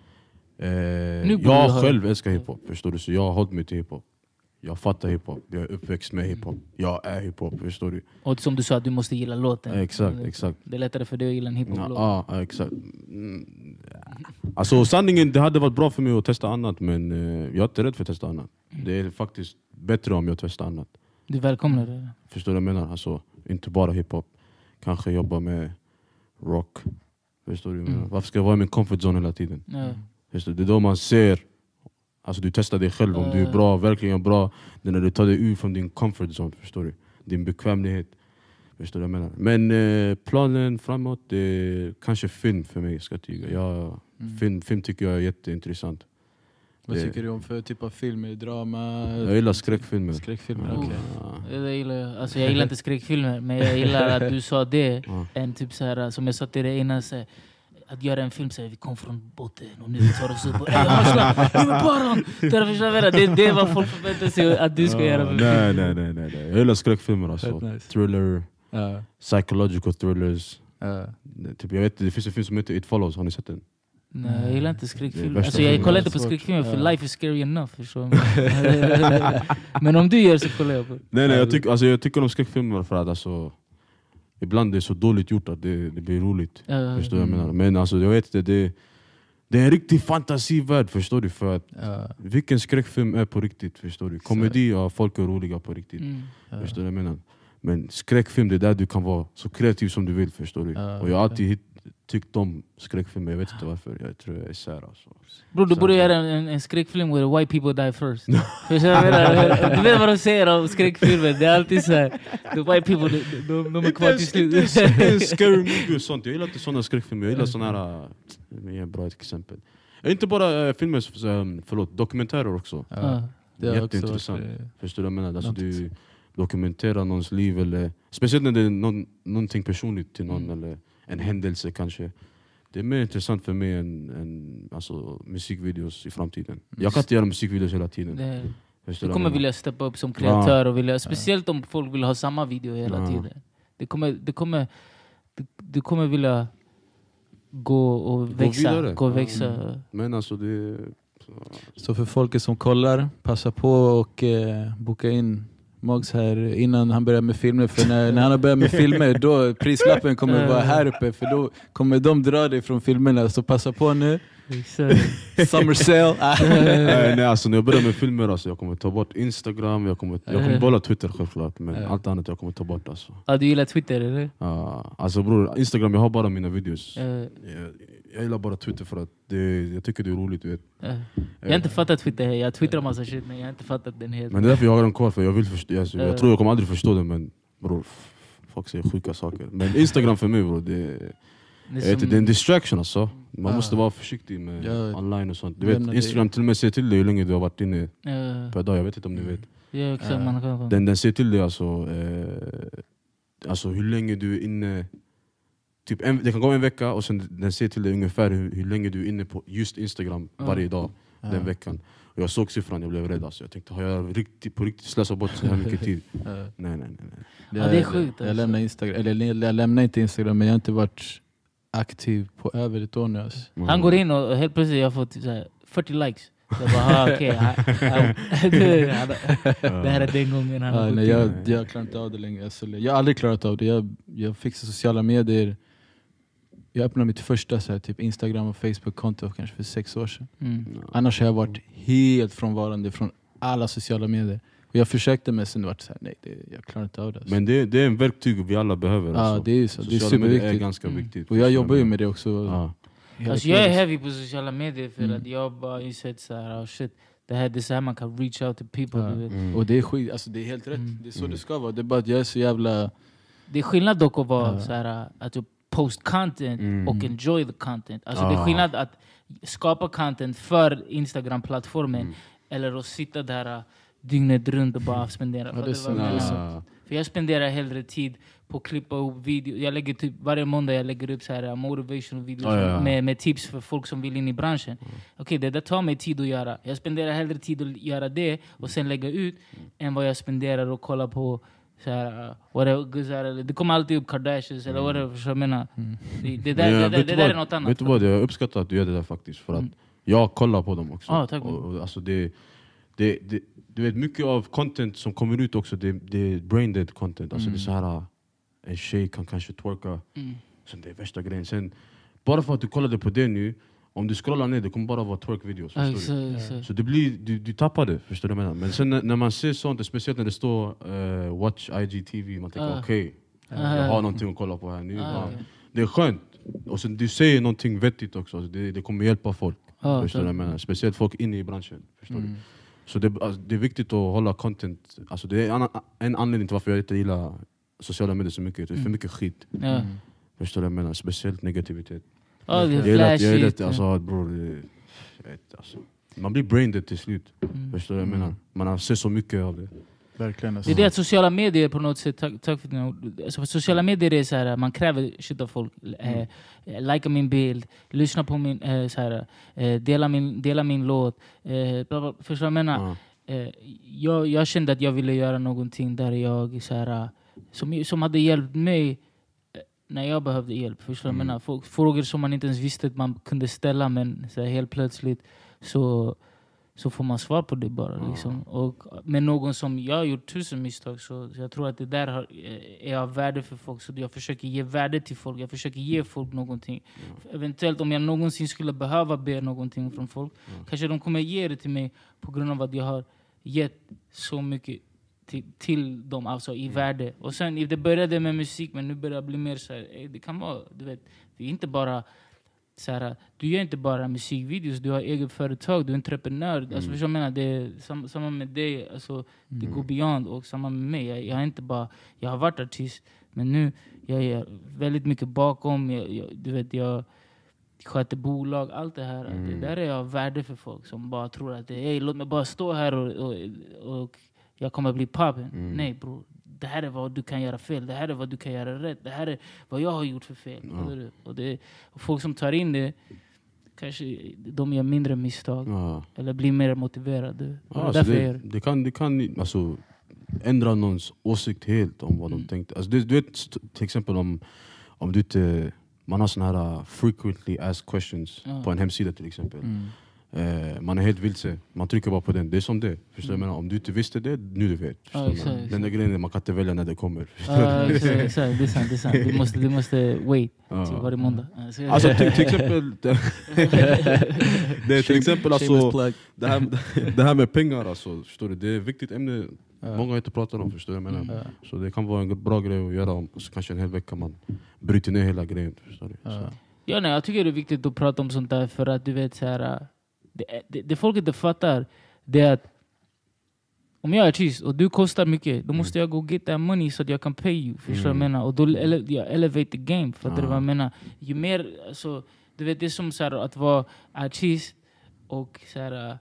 jag själv älskar hiphop. Förstår du? Så jag har hållit mig till hiphop. Jag fattar hiphop, jag är uppväxt med hiphop. Jag är hiphop, förstår du? Och som du sa, att du måste gilla låten. Exakt. Det är lättare för dig att gilla en hiphop-låt. Ja, exakt. Alltså sanningen, det hade varit bra för mig att testa annat. Men jag är inte rädd för att testa annat. Det är faktiskt bättre om jag testar annat. Du välkomnar det? Förstår du vad jag menar? Alltså, inte bara hiphop. Kanske jobba med rock. Förstår du? Varför ska jag vara i min comfort zone hela tiden? Förstår du? Det är då man ser. Alltså du testar dig själv om du är bra, verkligen bra. Det är när du tar dig ur från din comfort zone, förstår du? Din bekvämlighet. Förstår du vad jag menar? Men planen framåt, det är kanske film för mig, ska jag tyga. Film tycker jag är jätteintressant. Vad tycker du om för typ av film? Drama? Jag gillar skräckfilmer. Okej. Jag gillar inte skräckfilmer, men jag gillar att du sa det. En typ så här, som jag sa till dig innan, så att göra en film så här, vi kom från botten och nu tar oss upp och det är vad folk förväntar sig att du ska göra. Nej. Jag gillar skräckfilmer alltså. Nice. Thriller, psychological thrillers. Typ, jag vet, det finns en film som heter It Follows, har ni sett den? Nej, jag gillar inte skräckfilmer. Alltså, jag kollar inte på skräckfilmer för life is scary enough. Men om du gör så kollar jag på. Nej, jag tycker om skräckfilmer för att alltså, ibland det är så dåligt gjort att det blir roligt. Förstår du vad jag menar? Men alltså, jag vet det är en riktig fantasivärld, förstår du? För att vilken skräckfilm är på riktigt, förstår du? Komedi, folk är roliga på riktigt. Förstår du vad jag menar? Men skräckfilm, det är där du kan vara så kreativ som du vill, förstår du? Och jag har alltid tyckt om skräckfilmer, jag vet inte varför. Jag tror jag är sär alltså. Bro, du borde göra en skräckfilm where white people die first. Du vet vad de säger om skräckfilmer. Det är alltid så här, the white people, de är kvar till slut. Scary movie och sånt. Jag gillar inte sådana skräckfilmer. Jag gillar sådana här, det är ett bra exempel. Inte bara filmer, dokumentärer också. Det är jätteintressant. Förstår du vad jag menar? Alltså, du dokumenterar någons liv, eller speciellt när det är någonting personligt till någon, eller en händelse kanske. Det är mer intressant för mig än alltså, musikvideos i framtiden. Jag kan inte göra musikvideos hela tiden. Du kommer vilja steppa upp som kreatör och vilja, speciellt om folk vill ha samma video hela tiden. Du kommer vilja gå och växa. Men alltså det... Så för folket som kollar, passa på och boka in Mogs här innan han börjar med filmer. För när han har börjat med filmer, då prislappen kommer vara här uppe. För då kommer de dra dig från filmerna. Så passa på nu. Summer sale. Nej, alltså när jag börjar med filmer, alltså, jag kommer ta bort Instagram. Jag kommer behålla Twitter självklart. Men allt annat jag kommer ta bort. Alltså. Du gillar Twitter eller? Alltså bror, Instagram, jag har bara mina videos. Jag gillar bara Twitter för att jag tycker det är roligt, du vet. Jag har inte fattat Twitter. Jag twittrar massa shit, men jag har inte fattat den helt. Men det är därför jag har den kvar, för jag vill förstå. Jag tror jag kommer aldrig förstå det, men bror, folk säger sjuka saker. Men Instagram för mig, bror, det är en distraction alltså. Man måste vara försiktig med online och sånt. Du vet, Instagram till och med säger till dig hur länge du har varit inne per dag. Jag vet inte om ni vet. Den säger till dig alltså hur länge du är inne. Typ det kan gå en vecka och sen den säger till dig ungefär hur länge du är inne på just Instagram varje dag den veckan. Och jag såg siffran, jag blev rädd alltså. Jag tänkte, har jag på riktigt slösat bort så här mycket tid? Nej. Det är sjukt. Jag lämnar Instagram, eller jag lämnar inte Instagram, men jag har inte varit aktiv på över ett år nu alltså. Han går in och helt plötsligt jag har fått 40 likes. Jag bara, okej. Det här är den gången han har gått jag klarar inte av det längre. Jag har aldrig klarat av det. Jag fixar sociala medier. Jag öppnade mitt första så här, typ Instagram och Facebook-konto kanske för 6 år sedan. Annars har jag varit helt frånvarande från alla sociala medier. Och jag försökte, men sen varit så här, nej, jag klarar inte av det. Men det är en verktyg vi alla behöver. Ja, det är så. Det är superviktigt. Är ganska viktigt. Och jag jobbar ju med det också. Alltså, jag är heavy på sociala medier för att jag bara insett så här, shit, det är så här man kan reach out to people. Och det är skit, alltså det är helt rätt. Det är så det ska vara. Det är bara att jag är så jävla... Det är skillnad dock att vara så här, att du post content och enjoy the content. Alltså det är skillnad att skapa content för Instagram-plattformen eller att sitta där dygnet runt och bara spendera. Ja, det är sant. För jag spenderar hellre tid på att klippa ihop video. Jag lägger typ varje måndag jag lägger upp så här motivational videos med tips för folk som vill in i branschen. Okej, det där tar mig tid att göra. Jag spenderar hellre tid att göra det och sen lägga ut än vad jag spenderar och kolla på så här, whatever, det kommer alltid upp Kardashians eller whatever, så jag menar. Det där är något annat. Vet du vad, jag uppskattar att du gör det där faktiskt. För att jag kollar på dem också. Tack. Och alltså du vet, mycket av content som kommer ut också, det är brain dead content. Alltså det är så här, en tjej kan kanske twerka. Sen det är värsta grejen. Sen, bara för att du kollade på det nu, om du scrollar ner, det kommer bara vara twerk-videos. Så det blir, du tappar det, förstår du vad jag menar? Men sen när man ser sånt, speciellt när det står Watch IGTV, man tänker okej, jag har någonting att kolla på här nu. Det är skönt. Och sen du säger någonting vettigt också, alltså det kommer hjälpa folk. Förstår du vad jag menar? Speciellt folk inne i branschen, förstår du? Så det är viktigt att hålla content. Alltså det är en anledning till varför jag inte gillar sociala medier så mycket. Det är för mycket skit. Förstår du vad jag menar? Speciellt negativitet. Det är flashigt. Alltså, bror, man blir braindead till slut. Förstår du vad jag menar? Man har sett så mycket av det. Verkligen. Det är det att sociala medier på något sätt, tack för det. Alltså, sociala medier är så här, man kräver shit av folk. Likea min bild, lyssna på min, så här, dela min låt. Förstår du vad jag menar? Jag kände att jag ville göra någonting där jag så här, som hade hjälpt mig när jag behövde hjälp. Förstår du vad jag menar? Frågor som man inte ens visste att man kunde ställa, men så här, helt plötsligt så får man svar på det bara. Liksom. Och med någon som jag har gjort 1000 misstag, så jag tror att det där är av värde för folk. Så jag försöker ge värde till folk. Jag försöker ge folk någonting. Eventuellt om jag någonsin skulle behöva be någonting från folk, kanske de kommer ge det till mig på grund av att jag har gett så mycket till dem, alltså i värde. Och sen det började med musik, men nu börjar det bli mer så här, det kan vara, du vet, det är inte bara så här, du gör inte bara musikvideos, du har eget företag, du är entreprenör. Alltså, jag menar, det är samma med dig, alltså, det går beyond, och samma med mig. Jag är inte bara, jag har varit artist, men nu jag är väldigt mycket bakom. Du vet, jag sköter bolag, allt det här. Det där är av värde för folk som bara tror att låt mig bara stå här och jag kommer bli pappen. Nej bror, det här är vad du kan göra fel. Det här är vad du kan göra rätt. Det här är vad jag har gjort för fel. Och folk som tar in det, kanske de gör mindre misstag. Eller blir mer motiverade. Alltså det kan alltså ändra någons åsikt helt om vad de tänkte. Alltså, du vet till exempel om du inte, man har såna här frequently asked questions på en hemsida till exempel. Man är helt vilse, man trycker bara på den. Det är som det, förstår du? Om du inte visste det, nu du vet. Den där grejen, man kan inte välja när det kommer. Det är sant. Du måste wait till varje måndag. Alltså till exempel det är till exempel alltså, det här med pengar, alltså, förstår du? Det är ett viktigt ämne. Många inte pratar om, förstår du? Så det kan vara en bra grej att göra om. Så kanske en hel vecka man bryter ner hela grejen, förstår du? Jag tycker det är viktigt att prata om sånt där, för att du vet så här, det folk inte fattar, det är att om jag är artist och du kostar mycket, då måste jag gå get that money så att jag kan pay you. Förstår jag menar? Och då jag elevate the game. Fattar du vad jag menar? Ju mer, alltså, du vet, det är som så här, att vara artist och så här,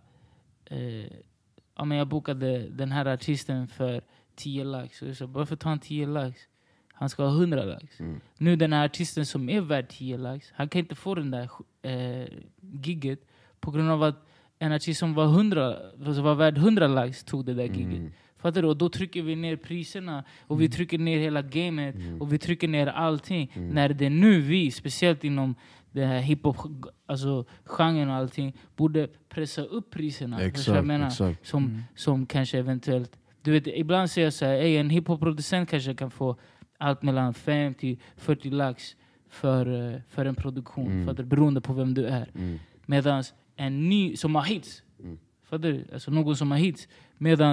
jag bokade den här artisten för 10 lax. Så bara för att ta han 10 lax, han ska ha 100 lax. Nu den här artisten som är värd 10 lax, han kan inte få den där gigget på grund av att en artist som var värd 100 lax tog det där gigget. Fattar du? Och då trycker vi ner priserna och vi trycker ner hela gamet och vi trycker ner allting. När det är nu vi, speciellt inom det här hiphop, alltså genren och allting, borde pressa upp priserna. Exakt. Som kanske eventuellt, du vet, ibland säger jag så här, en hiphop-producent kanske kan få allt mellan 5 till 40 lax för en produktion, för att beroende på vem du är. Medan en ny som har hits, för det, alltså någon som har hits, medan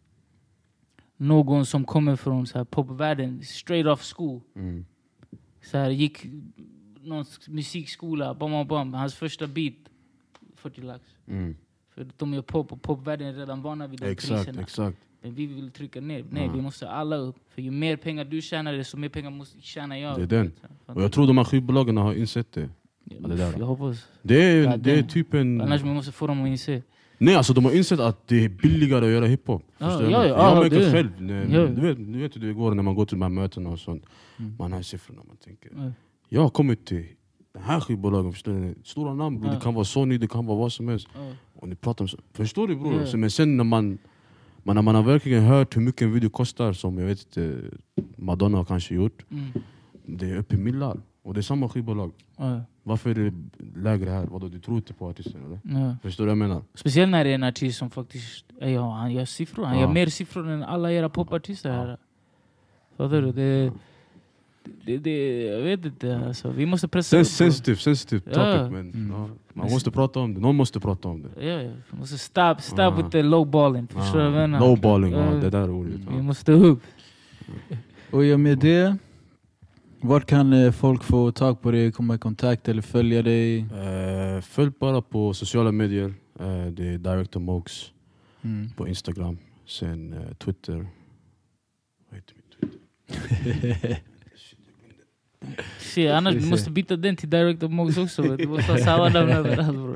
någon som kommer från så här popvärlden, straight off school, så här, gick någon musikskola, bam, hans första beat 40 lax. För de gör pop, och popvärlden är redan vana vid de priserna. Exakt. Men vi vill trycka ner. Nej, vi måste alla upp. För ju mer pengar du tjänar, desto mer pengar måste tjäna jag. Det är den. Och jag tror de här skivbolagen har insett det. Jag hoppas. Det är typ en... Annars man måste få dem att inse. Nej, alltså de har insett att det är billigare att göra hiphop. Jag märker själv. Du vet hur det går när man går till de här mötena och sånt. Man har siffrorna, man tänker. Jag har kommit till den här skivbolagen, förstår ni? Stora namn, bro. Det kan vara Sony, det kan vara vad som helst. Och ni pratar om så. Förstår du, bror? Men sen när man har verkligen hört hur mycket en video kostar, som jag vet inte, Madonna har kanske gjort. Det är uppe i millar. Och det är samma skivbolag. Varför är det lägre här? Vadå, du tror inte på artisten, eller? Förstår du vad jag menar? Speciellt när det är en artist som faktiskt... han gör siffror. Han gör mer siffror än alla era popartister här. Fattar du? Jag vet inte. Alltså, vi måste pressa... Sensitive topic, men man måste prata om det. Någon måste prata om det. Ja. Vi måste stop with the low balling. Förstår du vad jag menar? Low balling, det där är ordet. Vi måste upp. Och ja, med det... Vart kan folk få tag på dig, komma i kontakt eller följa dig? Följ bara på sociala medier. Det är Director Mogs på Instagram. Sen Twitter. Vad heter min Twitter? Shit, annars du måste byta den till Director Mogs också. Du måste ha samma namn överallt, bro.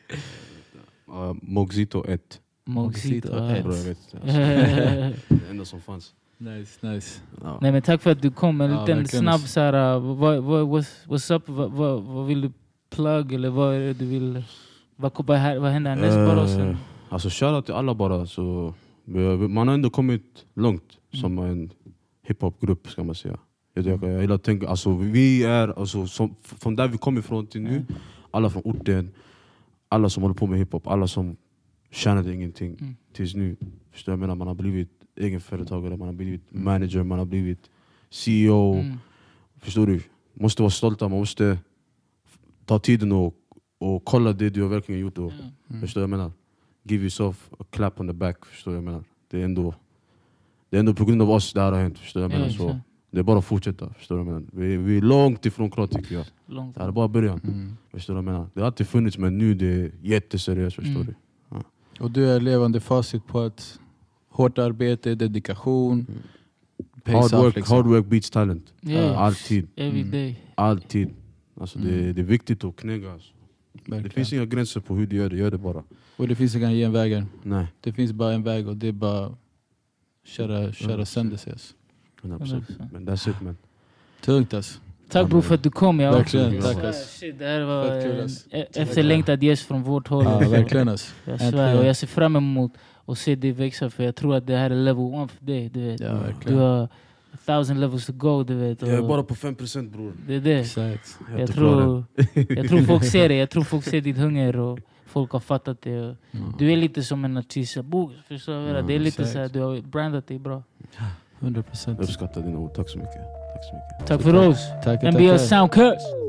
Mogsito 1. Mogsito 1. Bro, jag vet inte. Det enda som fanns. Nice. Ja. Nej, men tack för att du kom. En liten snabb så här, what's up? Vad vill du plug? Eller vad är det du vill? Vad händer härnäst bara? Sen? Alltså shoutout till alla bara. Så, man har ändå kommit långt som en hiphopgrupp, ska man säga. Jag gillar att tänka, alltså vi är, alltså, från där vi kommer ifrån till nu, alla från orten, alla som håller på med hiphop, alla som tjänade ingenting tills nu. Förstår jag menar, man har blivit egenföretagare, man har blivit manager, man har blivit CEO. Förstår du? Måste vara stolta, man måste ta tiden och kolla det du har verkligen gjort. Och, förstår jag menar? Give yourself a clap on the back, förstår jag menar? Det är ändå på grund av oss det här har hänt, förstår jag menar? Så det är bara att fortsätta, förstår jag menar? Vi är långt ifrån klart, tycker jag. Det här är bara början, förstår jag menar? Det har alltid funnits, men nu det är jätteseriöst, förstår du? Ja. Och du är levande facit på att hårt arbete, dedikation, hard work beats talent. Alltid. Every day. Alltid. Alltså det är viktigt att knäga. Alltså. Det finns inga gränser på hur du gör det bara. Och det finns inga genvägar. Nej. Det finns bara en väg och det är bara köra sönder sig. 100%. Men that's it, man. Tungt alltså. Tack bro för att du kom. Verkligen, tack. Det här var efterlängtad gäst från vårt håll. Ja, verkligen alltså. Jag svär, och jag ser fram emot att se det växa, för jag tror att det här är level 1 för dig, du vet. Ja, verkligen. Du har 1000 levels to go, du vet. Jag är bara på 5%, bror. Det är det. Exakt. Jag tror folk ser det. Jag tror folk ser ditt hunger och folk har fattat det. Du är lite som en artist. Förstår du? Det är lite så här, du har brandat dig bra. 100%. Jag uppskattar dina ord. Tack så mycket. Tack för oss. Tack. NBL Soundcuts.